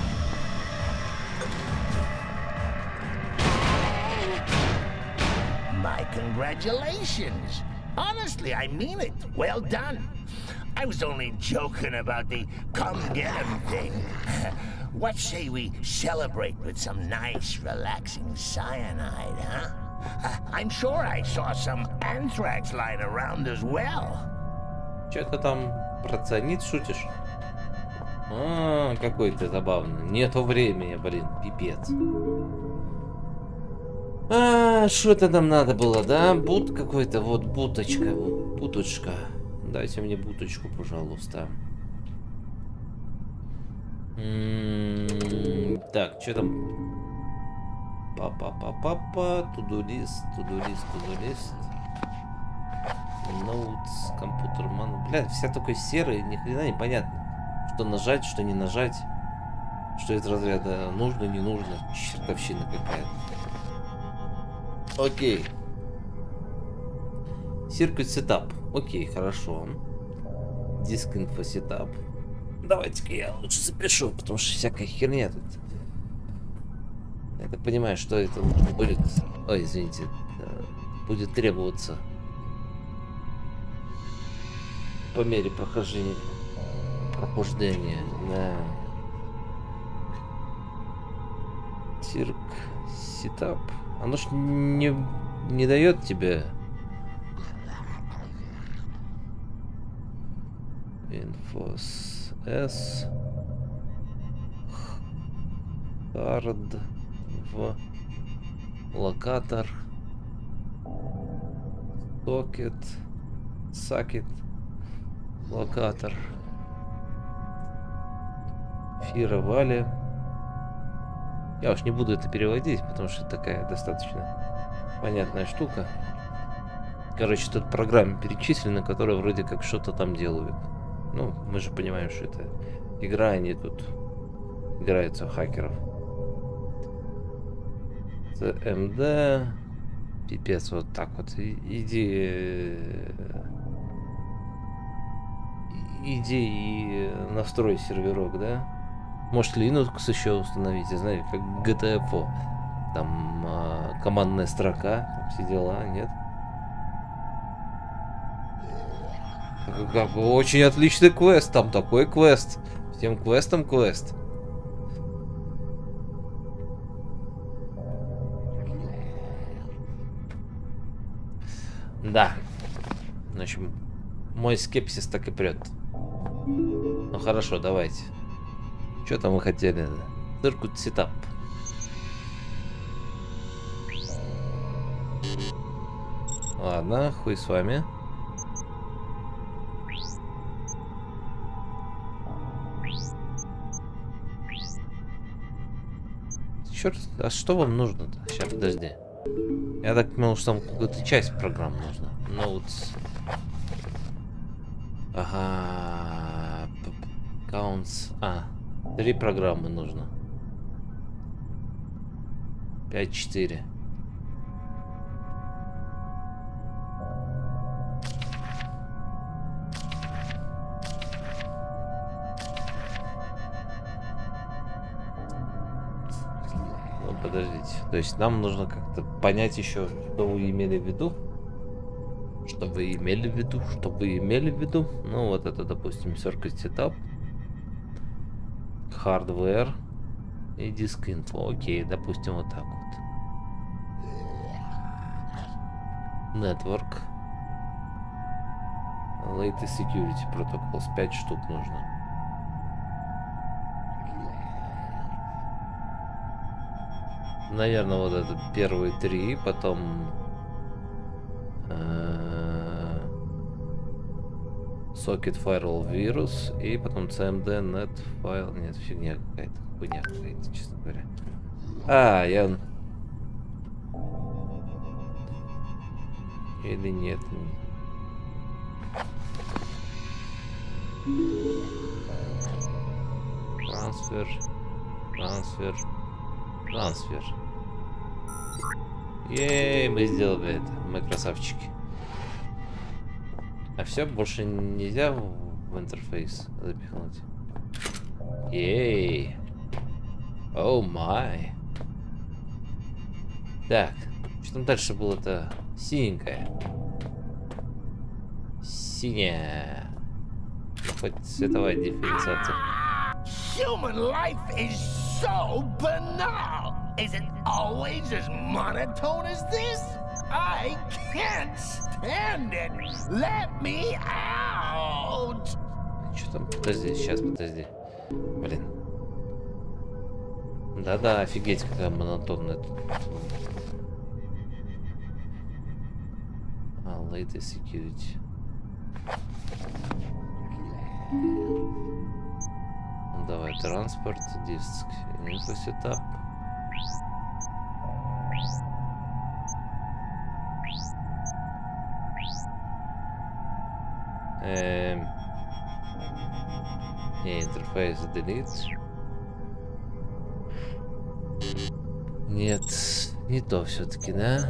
My congratulations. Honestly, I mean it. Well done. I was only joking about the come get 'em thing. What say we celebrate with some nice, relaxing cyanide, huh? I'm sure I saw some anthrax lying around as well. Че ты там про цианид шутишь? А, какой ты забавный. Нету времени, блин, пипец. А, что-то нам надо было, да? Бут какой-то, вот буточка, вот, буточка. Дайте мне буточку, пожалуйста. М-м-м, так, что там? Папа-папа-папа, туду-лист, туду-лист, туду-лист. Ноутс, компьютер, ман. Бля, вся такой серый, ни хрена не понятно. Что нажать, что не нажать. Что из разряда нужно, не нужно. Чертовщина какая-то. Окей. Circuit setup. Окей, хорошо. Диск инфо setup. Давайте-ка я лучше запишу, потому что всякая херня тут. Я так понимаю, что это будет... Ой, извините. Будет требоваться по мере прохождения. Прохождения. Да. Circ setup. Оно ж не, не дает тебе инфос S hard в локатор сокет сакет локатор фира вали. Я уж не буду это переводить, потому что такая достаточно понятная штука. Короче, тут программы перечислены, которые вроде как что-то там делают. Ну, мы же понимаем, что это игра, они тут играются в хакеров. си эм ди. Пипец, вот так вот. Иди... Иди и настрой серверок, да? Может Linux еще установить, знаете, как джи ти эф о. Там э, командная строка, там все дела, нет? Как, очень отличный квест, там такой квест. Всем квестом квест. Да. В общем, мой скепсис так и прет. Ну хорошо, давайте. Что там вы хотели? Circuit setup. Ладно, хуй с вами. Черт, а что вам нужно-то? Сейчас, подожди. Я так понял, что там какую-то часть программ нужно. Notes. Ага. Counts. А, три программы нужно. пять-четыре. Подождите. То есть нам нужно как-то понять еще, что вы имели в виду. Что вы имели в виду? Что вы имели в виду? Ну, вот это, допустим, Circuit Setup. Hardware. И Disk Info. Окей, допустим, вот так вот. Network. Latest Security Protocols. пять штук нужно. Наверное, вот это первые три, потом э, Socket Firewall Virus и потом си эм ди Net File. Нет, фигня какая-то, хуйня какая-то, честно говоря. А, я... Или нет? Трансфер, трансфер, трансфер. Ей, мы сделали это. Мы красавчики. А все, больше нельзя в интерфейс запихнуть. Ей. О май. Так, что там дальше было-то? Синенькое. Синяя. Ну, хоть цветовая дифференциация. Human life is so banal. Is it always as monotone as this? I can't stand it. Let me out. Что там? Подожди, сейчас, подожди. Блин. Да-да, офигеть, какая монотонная тут. А, latest security. Давай, транспорт, диск, инфосетап. Эм... Не, интерфейс delete. Нет, не то все-таки, да?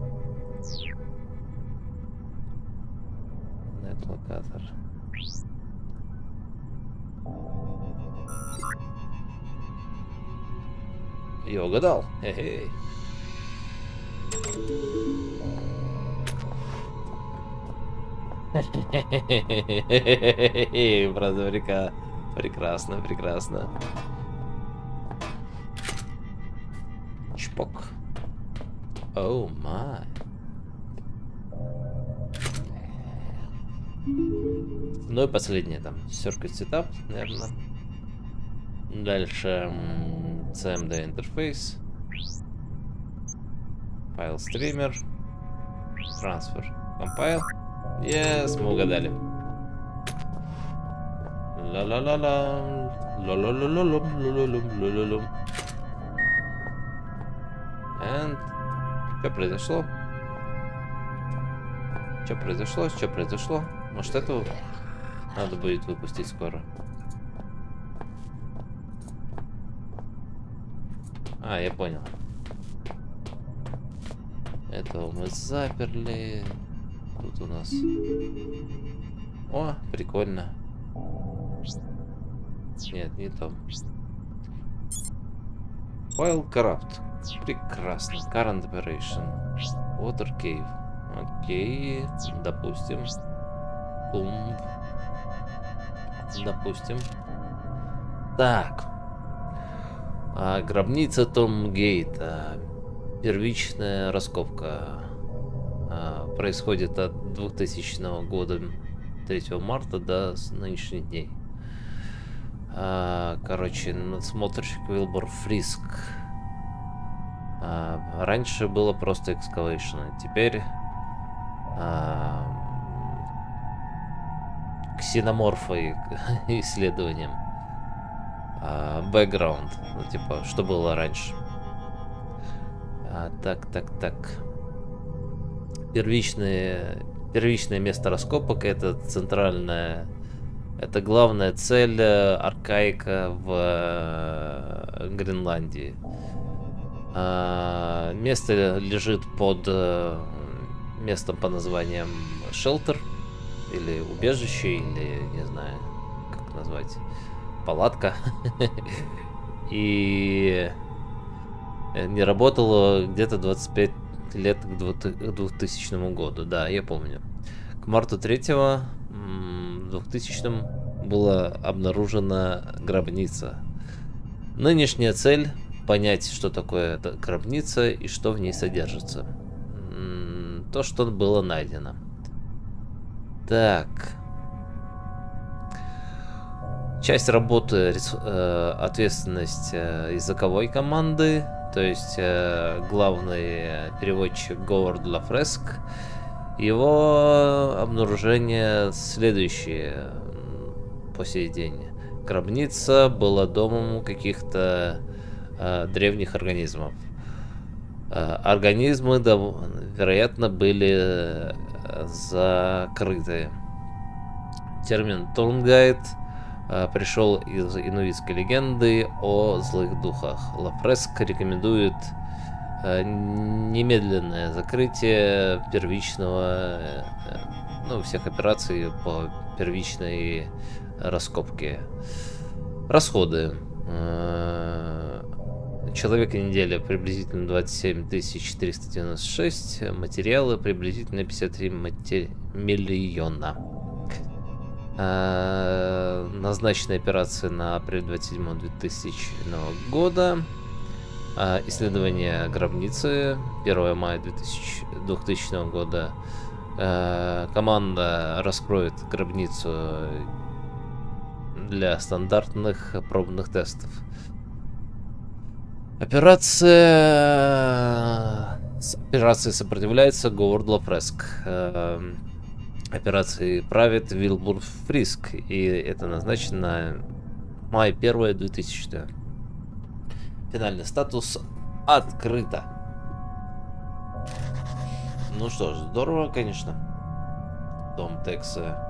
Нет-локатор. Я угадал. Хе-хей. Правда, прека... прекрасно, прекрасно. Чпок. Оу май. Ну и последнее там. Circuit Setup, наверное. Дальше си эм ди интерфейс. Файл стример. Трансфер. Compile. Yes, мы угадали. Ла-ла-ла-ла. Ла-ла-ла-ла-ла-ла-ла-ла-ла-ла. And... Что произошло? Что произошло? Что произошло? Может, этого надо будет выпустить скоро? А, я понял. Этого мы заперли. Тут у нас... О, прикольно. Нет, не то. Файл Corrupt. Прекрасно. Current Operation. Water Cave. Окей. Допустим. Тумб. Допустим. Так. А, гробница Томгейта. Первичная раскопка. А, происходит от двухтысячного года, третьего марта до нынешних дней. А, короче, надсмотрщик Вилбор Фриск. А, раньше было просто excavation, теперь э, ксеноморфой исследованием. Бэкграунд, ну типа, что было раньше. А, так, так, так. Первичное, первичное место раскопок — это центральная, это главная цель аркаика в Гренландии. А, место лежит под местом по названием Шелтер, или убежище, или не знаю, как назвать, палатка. И не работало где-то двадцать пять лет к двухтысячному году. Да, я помню. К марту третьего двухтысячном была обнаружена гробница. Нынешняя цель — понять, что такое эта гробница и что в ней содержится. То, что было найдено. Так. Часть работы, э, ответственность э, языковой команды, то есть э, главный переводчик Говард Лафреск. Его обнаружение следующее по сей день. Гробница была домом каких-то э, древних организмов. Э, организмы, да, вероятно, были закрыты. Термин Торнгайт пришел из инуитской легенды о злых духах. Лафреск рекомендует немедленное закрытие первичного, ну, всех операций по первичной раскопке. Расходы. Человек и неделя приблизительно двадцать семь тысяч четыреста девяносто шесть. Материалы приблизительно пятьдесят три миллиона. А, назначена операция на апрель двадцать седьмого двухтысячного года. А, исследование гробницы первого мая двухтысячного года. А, команда раскроет гробницу для стандартных пробных тестов. Операция... Операции сопротивляется Говард Лафреск. Операцией правит Вилбур Фриск, и это назначено на май первого двухтысячного. Финальный статус открыто. Ну что ж, здорово, конечно. Дом Текса.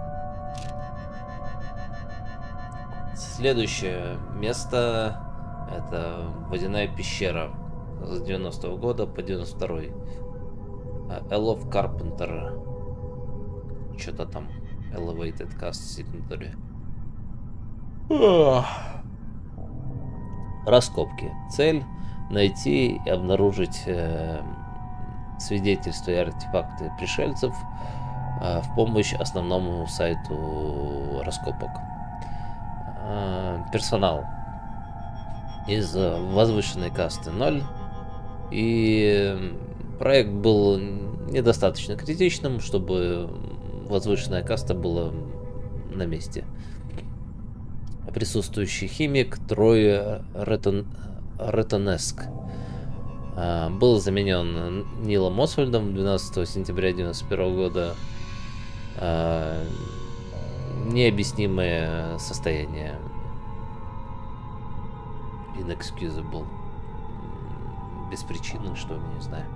Следующее место — это водяная пещера с девяностого года по девяносто второй. Элов Карпентер. Что-то там. Elevated Cast Secondary. Раскопки. Цель — найти и обнаружить э, свидетельства и артефакты пришельцев э, в помощь основному сайту раскопок. Э, персонал из возвышенной касты ноль. И проект был недостаточно критичным, чтобы возвышенная каста была на месте. Присутствующий химик Трой Ретон... Ретонеск был заменен Нилом Освальдом двенадцатого сентября девяносто первого года. Необъяснимое состояние. Inexcusable. Без причины, что ли, не знаю.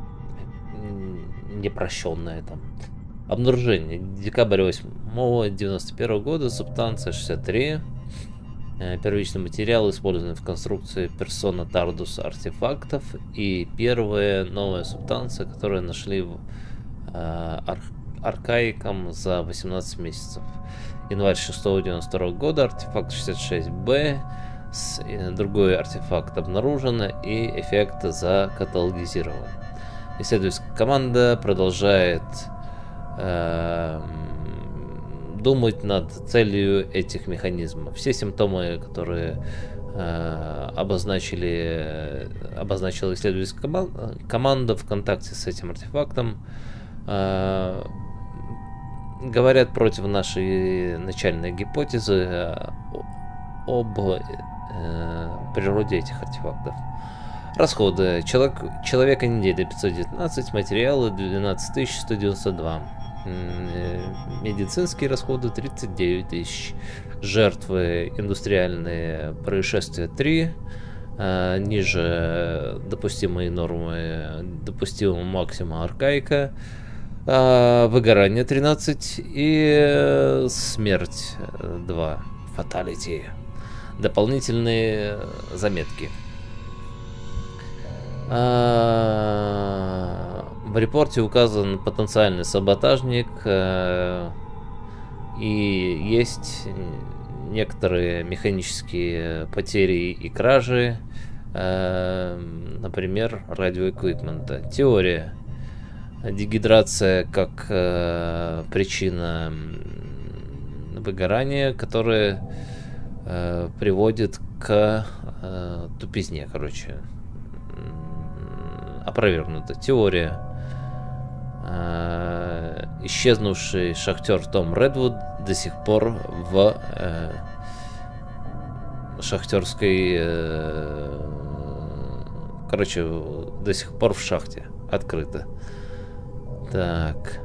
Непрощенное там. Обнаружение. Декабрь восьмого девяносто первого года. Субстанция шестьдесят три. Первичный материал, использованный в конструкции персона Тардус артефактов. И первая новая субстанция, которую нашли в, э, ар аркаиком за восемнадцать месяцев. Январь шестого девяносто второго года. Артефакт шестьдесят шесть бэ. С, э, другой артефакт обнаружен и эффект закаталогизирован. Исследовательская команда продолжает э, думать над целью этих механизмов. Все симптомы, которые э, обозначили, обозначила исследовательская команда в контакте с этим артефактом, э, говорят против нашей начальной гипотезы об э, природе этих артефактов. Расходы. Человек, человека недели пятьсот девятнадцать, материалы двенадцать тысяч сто девяносто два. Медицинские расходы тридцать девять тысяч. Жертвы индустриальные происшествия три. А, ниже допустимые нормы допустимого максимума аркаика. А, выгорание тринадцать и смерть два. Фаталити. Дополнительные заметки. А, в репорте указан потенциальный саботажник, а, и есть некоторые механические потери и кражи, а, например, радиоэквипмента. Теория. Дегидрация как а, причина выгорания, которая а, приводит к а, тупизне, короче. Опровергнута. Теория. Э, исчезнувший шахтер Том Редвуд до сих пор в э, шахтерской... Э, короче, до сих пор в шахте. Открыто. Так.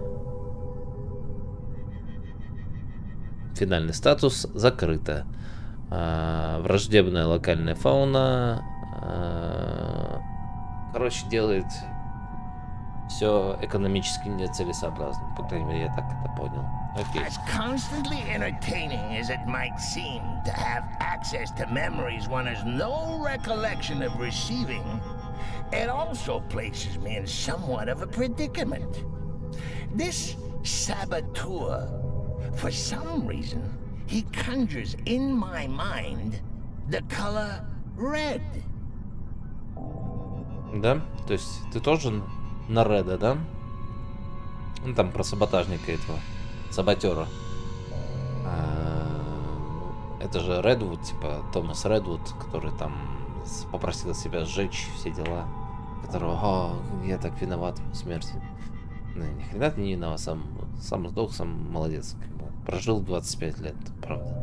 Финальный статус. Закрыто. Э, враждебная локальная фауна... Э, Короче, делает все экономически нецелесообразно. По крайней мере, я так это понял. Окей. As constantly entertaining as it might seem to have access to memories one has no recollection of receiving, it also places me in somewhat of a predicament. This saboteur, for some reason, he conjures in my mind the color red. Да? То есть ты тоже на Реда, да? Ну там про саботажника этого. Саботера. А, это же Редвуд, типа Томас Редвуд, который там попросил себя сжечь все дела. Которого, о, я так виноват в смерти. Ну, ни хрена ты не виноват, сам, сам сдох, сам молодец. Как бы. Прожил двадцать пять лет, правда.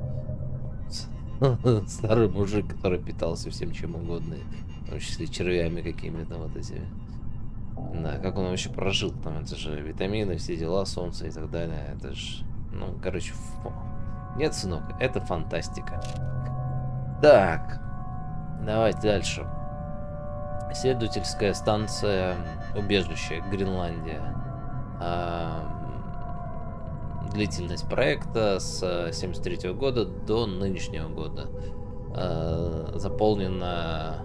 Старый мужик, который питался всем чем угодно. В том числе червями какими-то вот этими. Да, как он вообще прожил? Там это же витамины, все дела, солнце и так далее. Это же, ну, короче, фу. Нет, сынок, это фантастика. Так, давайте дальше. Исследовательская станция убежище Гренландия. А, длительность проекта с семьдесят третьего года до нынешнего года. А, заполнена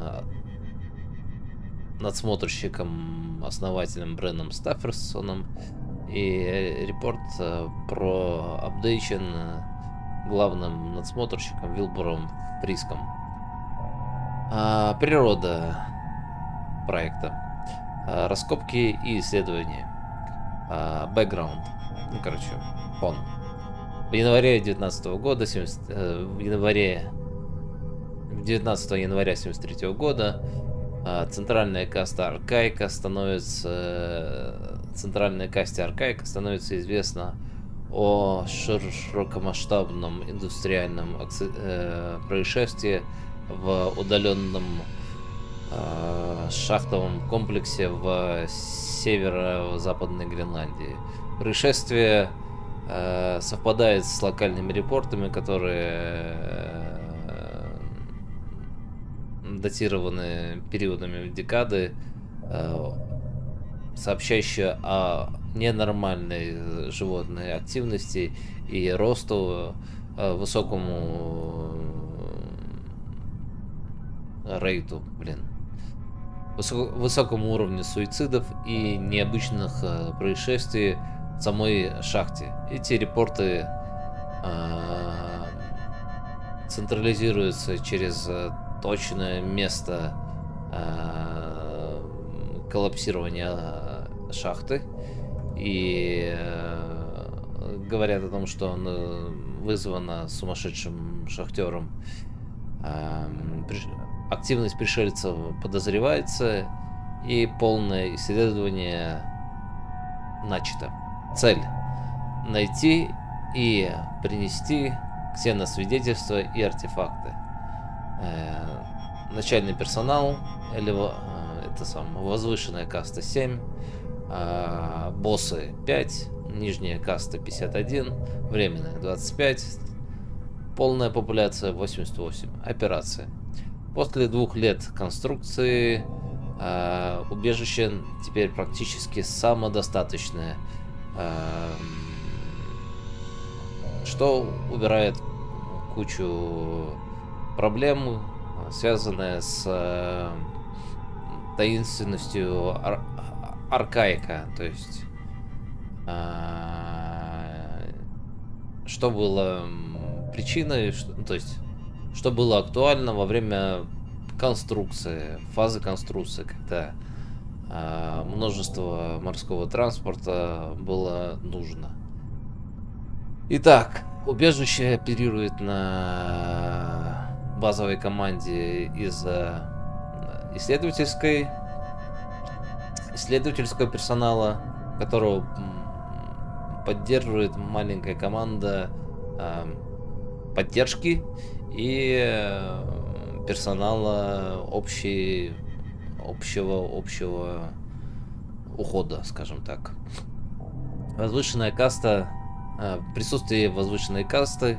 надсмотрщиком, основателем Брэном Стафферсоном, и репорт про апдейшн главным надсмотрщиком Вилбуром Фриском. А, природа проекта. А, раскопки и исследования. Бэкграунд. Ну, короче, фон. В январе девятнадцатого года, семьдесят, э, в январе девятнадцатого января семьдесят третьего года центральная каста Аркаика становится центральной касте Аркаика становится известно о широкомасштабном индустриальном э, происшествии в удаленном э, шахтовом комплексе в северо-западной Гренландии. Происшествие э, совпадает с локальными репортами, которые э, датированы периодами декады, э, сообщающие о ненормальной животной активности и росту, э, высокому рейту, блин, высок, высокому уровню суицидов и необычных э, происшествий в самой шахте. Эти репорты э, централизируются через э, точное место э, коллапсирования шахты и э, говорят о том, что оно вызвано сумасшедшим шахтером. Э, приш... Активность пришельцев подозревается, и полное исследование начато. Цель — найти и принести ксеносвидетельства и артефакты. Э, начальный персонал, или э, это самое, возвышенная каста семь, э, боссы пять, нижняя каста пятьдесят один, временная двадцать пять, полная популяция восемьдесят восемь, операция. После двух лет конструкции э, убежище теперь практически самодостаточное, э, что убирает кучу проблем, связанные с э, таинственностью ар аркаика, то есть э, что было причиной, что, то есть что было актуально во время конструкции, фазы конструкции, когда э, множество морского транспорта было нужно. Итак, убежище оперирует на базовой команде из исследовательской, исследовательского персонала, которого поддерживает маленькая команда э, поддержки и персонала общей, общего, общего ухода, скажем так. Возвышенная каста, присутствие возвышенной касты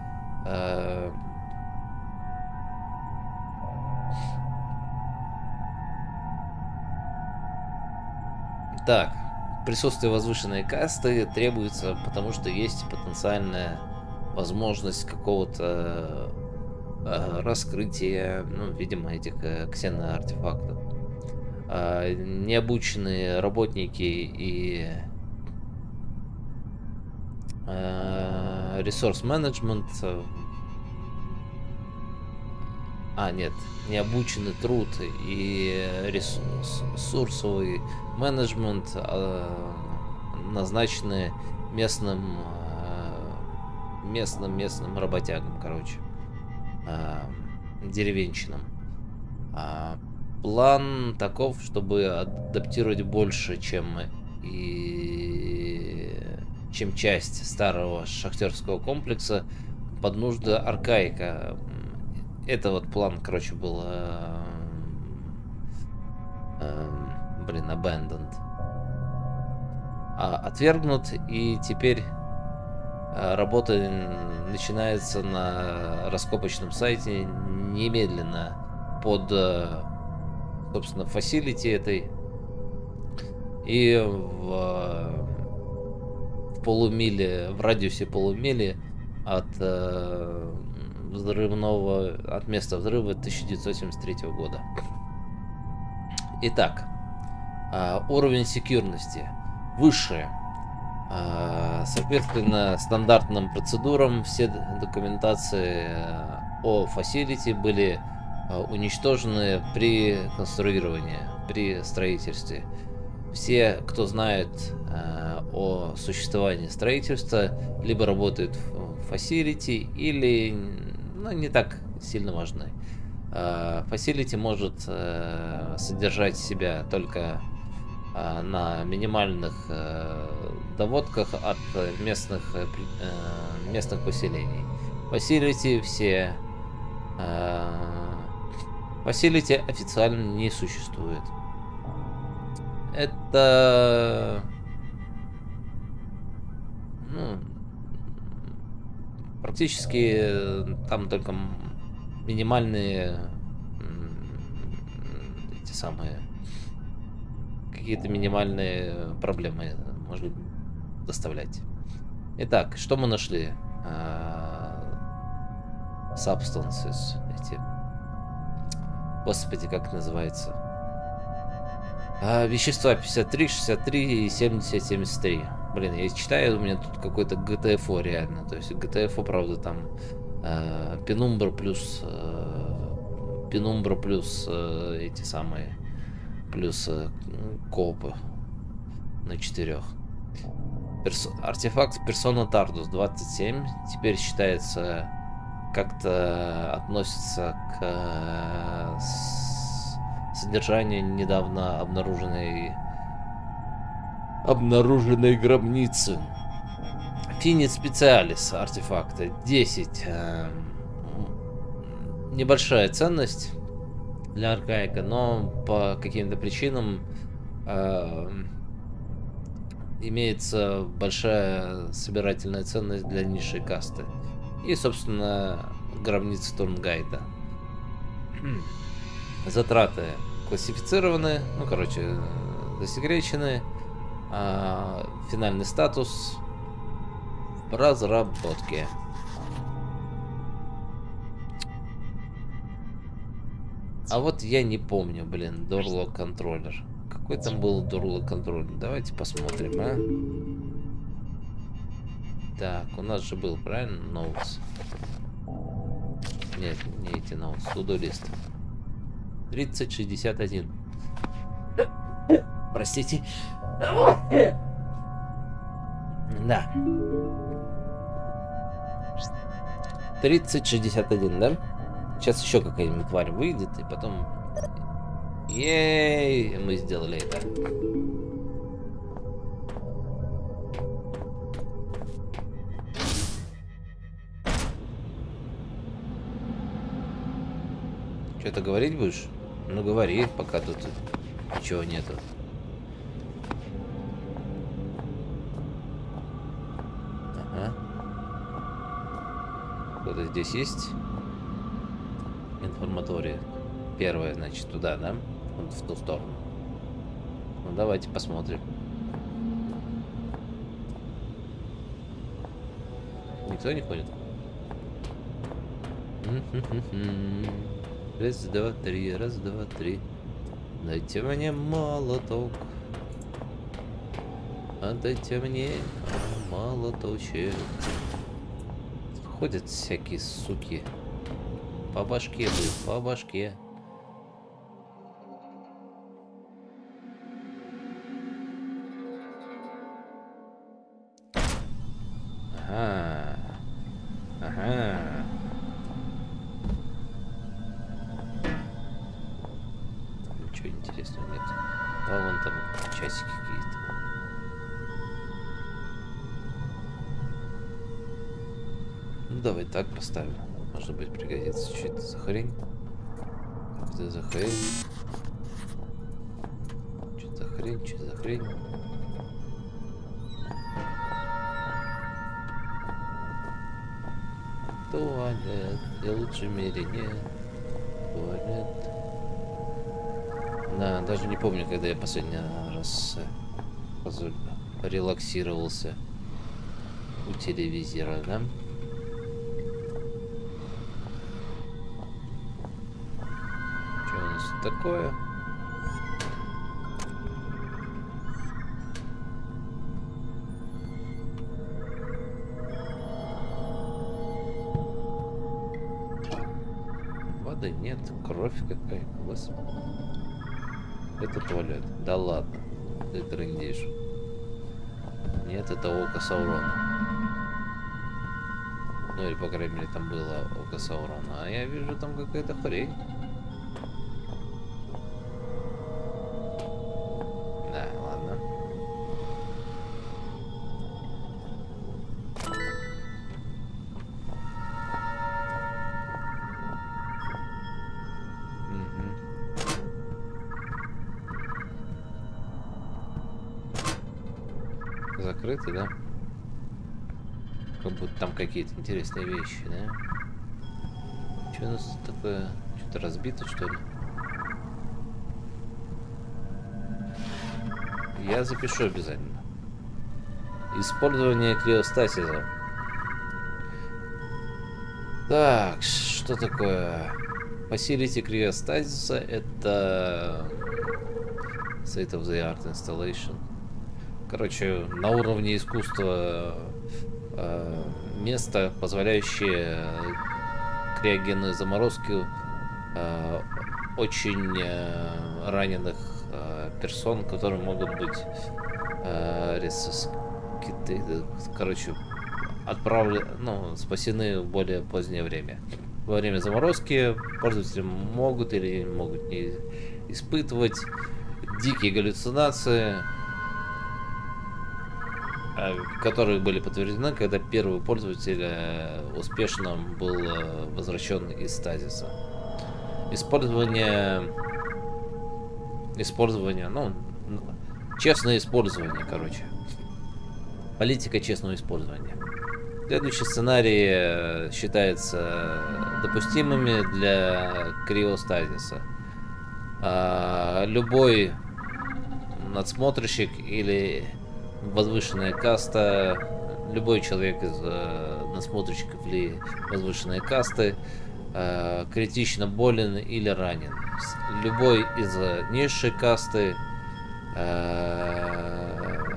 так, присутствие возвышенной касты требуется, потому что есть потенциальная возможность какого-то э, раскрытия, ну, видимо, этих э, ксеноартефактов. Э, необученные работники и ресурс-менеджмент. Э, а, нет, необученный труд и ресурсовый менеджмент э, назначены местным местным местным работягам, короче, э, деревенщинам. А план таков, чтобы адаптировать больше, чем и чем часть старого шахтерского комплекса под нужды аркаика. Это вот план, короче, был э, э, блин, abandoned, а, отвергнут, и теперь работа начинается на раскопочном сайте немедленно под, собственно, фасилити этой. И в, в полумиле, в радиусе полумили от взрывного, от места взрыва тысяча девятьсот семьдесят третьего года. Итак, уровень секьюрности выше. Соответственно, стандартным процедурам все документации о фасилити были уничтожены при конструировании, при строительстве. Все, кто знает о существовании строительства, либо работают в фасилити, или, ну, не так сильно важны. Фасилити может содержать себя только на минимальных доводках от местных местных поселений. Фасилити все фасилити официально не существует. Это, ну, практически там только минимальные эти самые какие-то минимальные проблемы может доставлять. Итак, что мы нашли? Substances эти. Господи, как называется? А, вещества пятьдесят три, шестьдесят три и семьдесят, семьдесят три. Блин, я читаю, у меня тут какой-то джи ти эф о реально. То есть джи ти эф о, правда, там э, Penumbra плюс э, Penumbra плюс э, эти самые плюс э, копы на четырех. Перс... Артефакт Persona Tardus двадцать семь теперь считается, как-то относится к э, с... содержанию недавно обнаруженной обнаруженной гробницы. Финит Специалис артефакта десять. Э, небольшая ценность. для аркаика, но по каким-то причинам э, имеется большая собирательная ценность для низшей касты. И, собственно, гробница Турнгайда. Затраты классифицированы, ну, короче, засекречены. А финальный статус в разработке. А вот я не помню, блин, Doorlock контроллер. Какой там был Doorlock контроллер? Давайте посмотрим, а. Так, у нас же был, правильно, Notes? Нет, не эти Notes, to-do list. тридцать шестьдесят один. Простите. Да. тридцать шестьдесят один, да? Сейчас еще какая-нибудь тварь выйдет, и потом... Ей, мы сделали это. Что-то говорить будешь? Ну говори, пока тут ничего нету. Ага. Кто-то здесь есть? Информатория. Первая, значит, туда, да? Вот в ту сторону. Ну давайте посмотрим. Никто не ходит? Раз, два, три, раз, два, три. Дайте мне молоток. Отдайте мне молоточек. Ходят всякие суки. По башке был, по башке. Ага. Ага. Ничего интересного нет. А вон там часики какие-то. Ну давай так поставим. Может быть пригодится. Что это за хрень? Что это за хрень? Что за хрень? Что за хрень? Туалет. Я лучше в мире нет. Туалет. Да, даже не помню, когда я последний раз релаксировался у телевизора, да? Что у нас такое? Воды нет, кровь какая, господи. Это туалет. Да ладно. Ты трындишь. Нет, это око Саурона. Ну или, по крайней мере, там было око Саурона. А я вижу там какая-то хрень. Да, ладно. Закрыты, да? Как будто там какие-то интересные вещи, да? Что у нас такое? Что-то разбито, что ли? Я запишу обязательно. Использование криостасиса. Так, что такое? Facility криостасиса — это State of the Art Installation. Короче, на уровне искусства э, место, позволяющее криогенную заморозку э, очень э, раненых э, персон, которые могут быть э, ресускиты, короче, отправлены, ну, спасены в более позднее время. Во время заморозки пользователи могут или могут не испытывать дикие галлюцинации, которые были подтверждены, когда первый пользователь успешно был возвращен из стазиса. Использование... Использование, ну, честное использование, короче. Политика честного использования. Следующий сценарий считается допустимыми для криостазиса. А, любой надсмотрщик или возвышенная каста, любой человек из э, надсмотрщиков или возвышенной касты э, критично болен или ранен. Любой из низшей касты, э,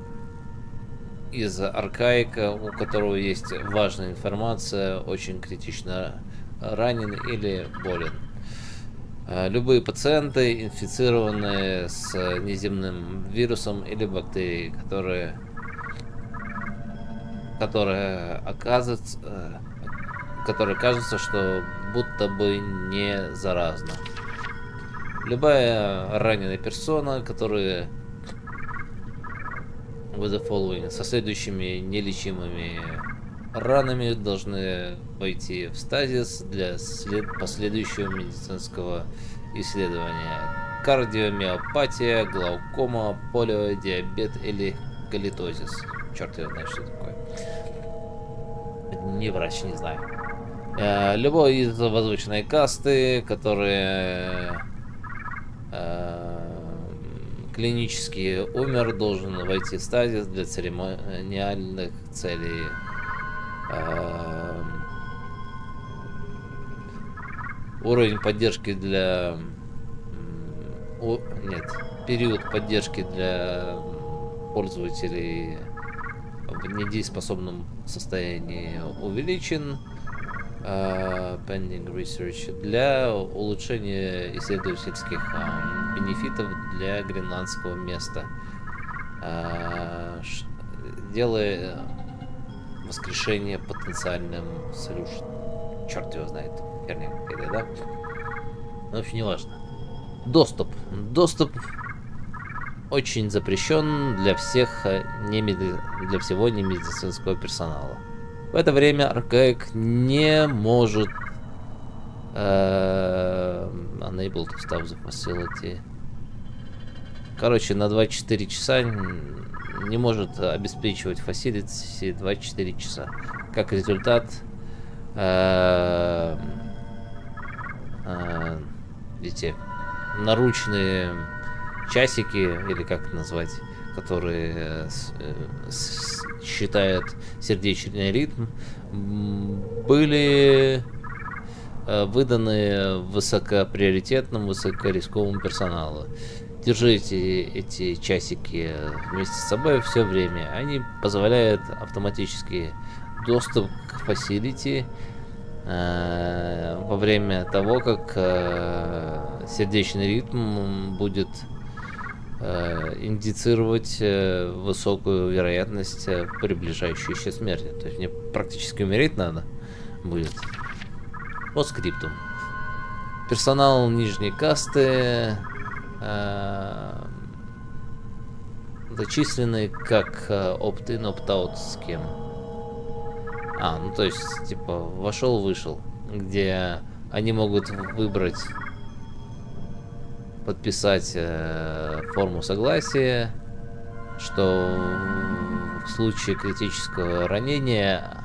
из аркаика, у которого есть важная информация, очень критично ранен или болен. Любые пациенты, инфицированные с неземным вирусом или бактерией, которые, которые оказывается, которые кажется, что будто бы не заразна. Любая раненая персона, которая with the following, со следующими нелечимыми ранами, должны войти в стазис для след... последующего медицинского исследования. Кардиомиопатия, глаукома, полио, диабет или галитозис. Черт его знает, что такое. Не врач, не знаю. Э, любой из возвышенной касты, которые э, клинически умер, должен войти в стазис для церемониальных целей. Уровень поддержки для... О, нет, период поддержки для пользователей в недееспособном состоянии увеличен. Uh, pending research для улучшения исследовательских uh, бенефитов для гренландского места, uh, делая воскрешение потенциальным solution. Черт его знает, херня какая-то, да? Но вообще не важно. Доступ. Доступ очень запрещен для всех не меди... для всего немедицинского персонала. В это время Аркаик не может uh, unable to stop the facility. Короче, на двадцать четыре часа не может обеспечивать фасилити двадцать четыре часа. Как результат, uh, uh, видите, наручные часики, или как это назвать, которые с, с, считают сердечный ритм, были э, выданы высокоприоритетному, высокорисковому персоналу. Держите эти часики вместе с собой все время. Они позволяют автоматический доступ к фасилити э, во время того, как э, сердечный ритм будет индицировать высокую вероятность приближающейся смерти. То есть мне практически умереть надо будет. По скрипту. Персонал нижней касты э, зачислены как opt-in, opt-out схем. А, ну то есть, типа, вошел-вышел, где они могут выбрать подписать э, форму согласия, что в случае критического ранения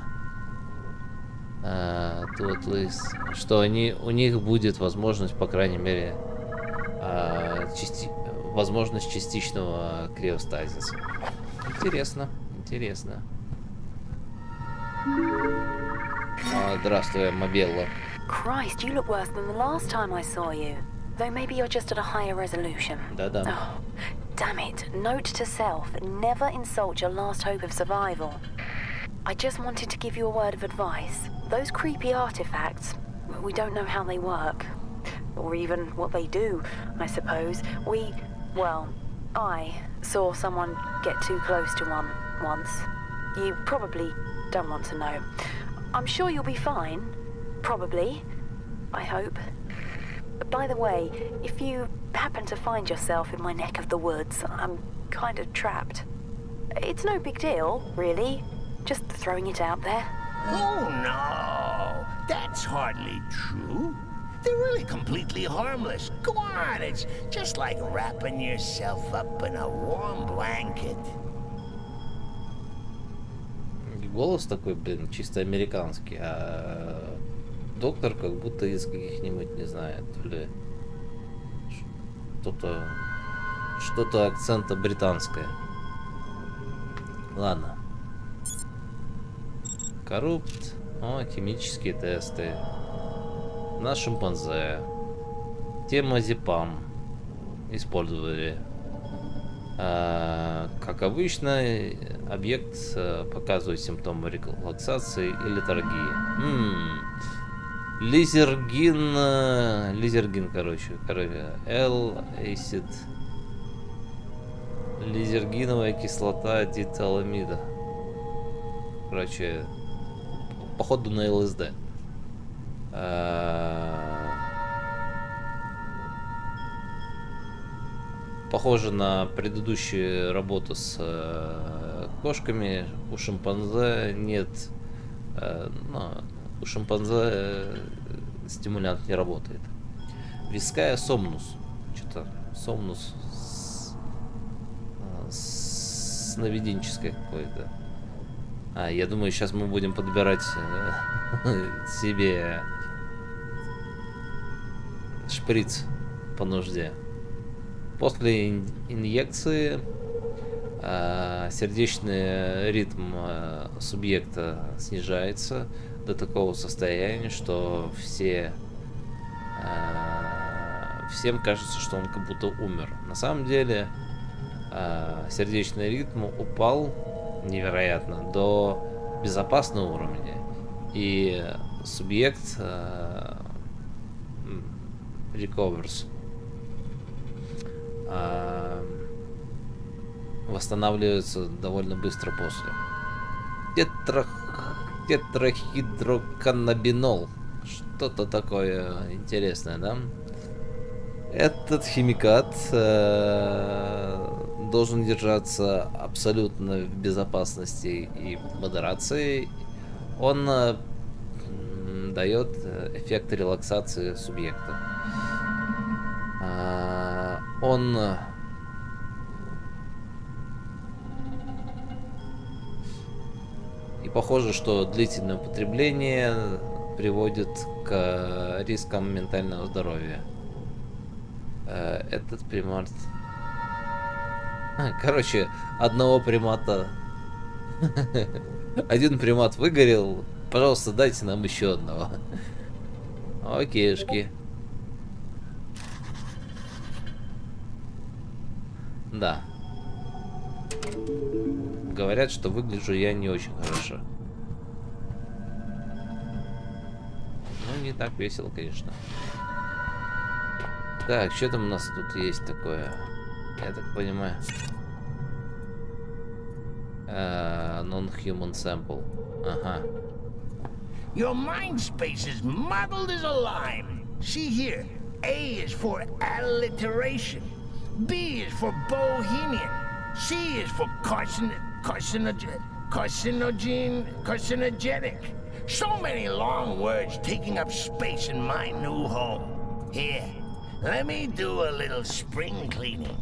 э, list, что они, у них будет возможность, по крайней мере, э, части, возможность частичного криостазиса. Интересно, интересно. А, здравствуй, Амабелла. Christ, you look worse than the last time I saw you. Though maybe you're just at a higher resolution. Да-да. Oh, damn it. Note to self, never insult your last hope of survival. I just wanted to give you a word of advice. Those creepy artifacts, we don't know how they work. Or even what they do, I suppose. We, well, I saw someone get too close to one once. You probably don't want to know. I'm sure you'll be fine. Probably. I hope. By the way, if you happen to find yourself in my neck of the woods, I'm kind of trapped. It's no big deal, really. Just throwing it out there. Oh, no. That's hardly true. They're really completely harmless. Go on, it's just like wrapping yourself up in a warm blanket. Голос такой, блин, чисто американский, а доктор как будто из каких-нибудь, не знаю, то ли что-то, что-то акцента британское. Ладно. Коррупт. О, химические тесты. На шимпанзе. Темазепам использовали. А, как обычно, объект а, показывает симптомы релаксации и летаргии. М-м. Лизергин, а, лизергин, короче, короче, L-acid, лизергиновая кислота диталамида. Короче, походу на ЛСД. А, похоже на предыдущую работу с э, кошками. У шимпанзе нет, э, ну, у шимпанзе э, стимулянт не работает. Виская сомнус, что-то сомнус с, с, сновиденческое какое-то. А, я думаю, сейчас мы будем подбирать э, себе шприц по нужде. После инъекции э, сердечный ритм э, субъекта снижается до такого состояния, что все, э, всем кажется, что он как будто умер. На самом деле э, сердечный ритм упал невероятно до безопасного уровня, и субъект э, recovers. Восстанавливается довольно быстро после. Тетрах... Тетрахидроканнабинол. Что-то такое интересное, да? Этот химикат э, должен держаться абсолютно в безопасности и модерации. Он э, дает эффект релаксации субъекта. Э, он и похоже, что длительное употребление приводит к рискам ментального здоровья. Этот примат... Короче, одного примата... Один примат выгорел. Пожалуйста, дайте нам еще одного. Окейшки. Да. Говорят, что выгляжу я не очень хорошо. Ну, не так весело, конечно. Так, что там у нас тут есть такое? Я так понимаю. Uh, non-human sample. Ага. Your mind space is muddled as a lime. See here. A is for alliteration. B is for bohemian. C is for carcin carcinogen carcinogen carcinogenic. So many long words taking up space in my new home. Here. Let me do a little spring cleaning.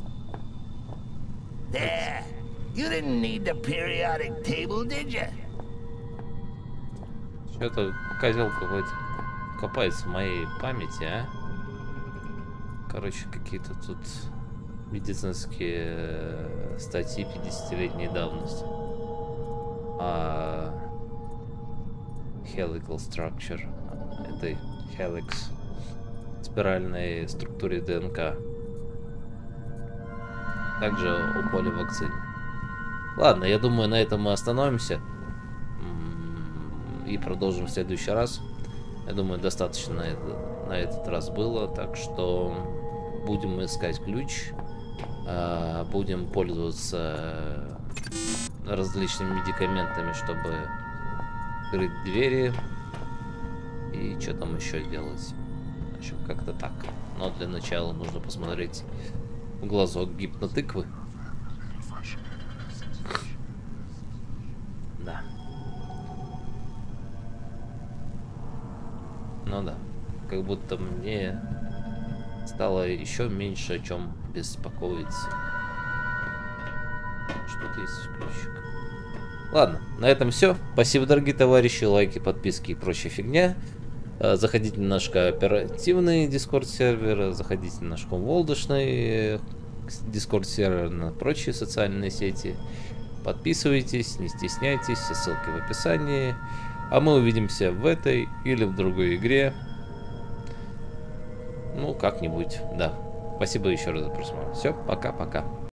There. You didn't need the periodic table, did you? Что-то козел какой-то копается в моей памяти, а? Короче, какие-то тут медицинские статьи пятидесятилетней давности. А helical structure. Это helix. Спиральной структуре ДНК. Также о поливакцине. Ладно, я думаю, на этом мы остановимся. И продолжим в следующий раз. Я думаю, достаточно на, это, на этот раз было. Так что будем искать ключ. Будем пользоваться различными медикаментами, чтобы открыть двери. И что там еще делать? В общем, как-то так. Но для начала нужно посмотреть в глазок гипнотыквы. Да. Ну да. как будто мне стало еще меньше о чем беспокоиться. Что-то есть ключик. Ладно, на этом все. Спасибо, дорогие товарищи. Лайки, подписки и прочая фигня. Заходите на наш кооперативный дискорд сервер, заходите на наш комволдошный дискорд сервер, на прочие социальные сети. Подписывайтесь, не стесняйтесь, все ссылки в описании. А мы увидимся в этой или в другой игре. Ну, как-нибудь, да. Спасибо еще раз за просмотр. Все, пока-пока.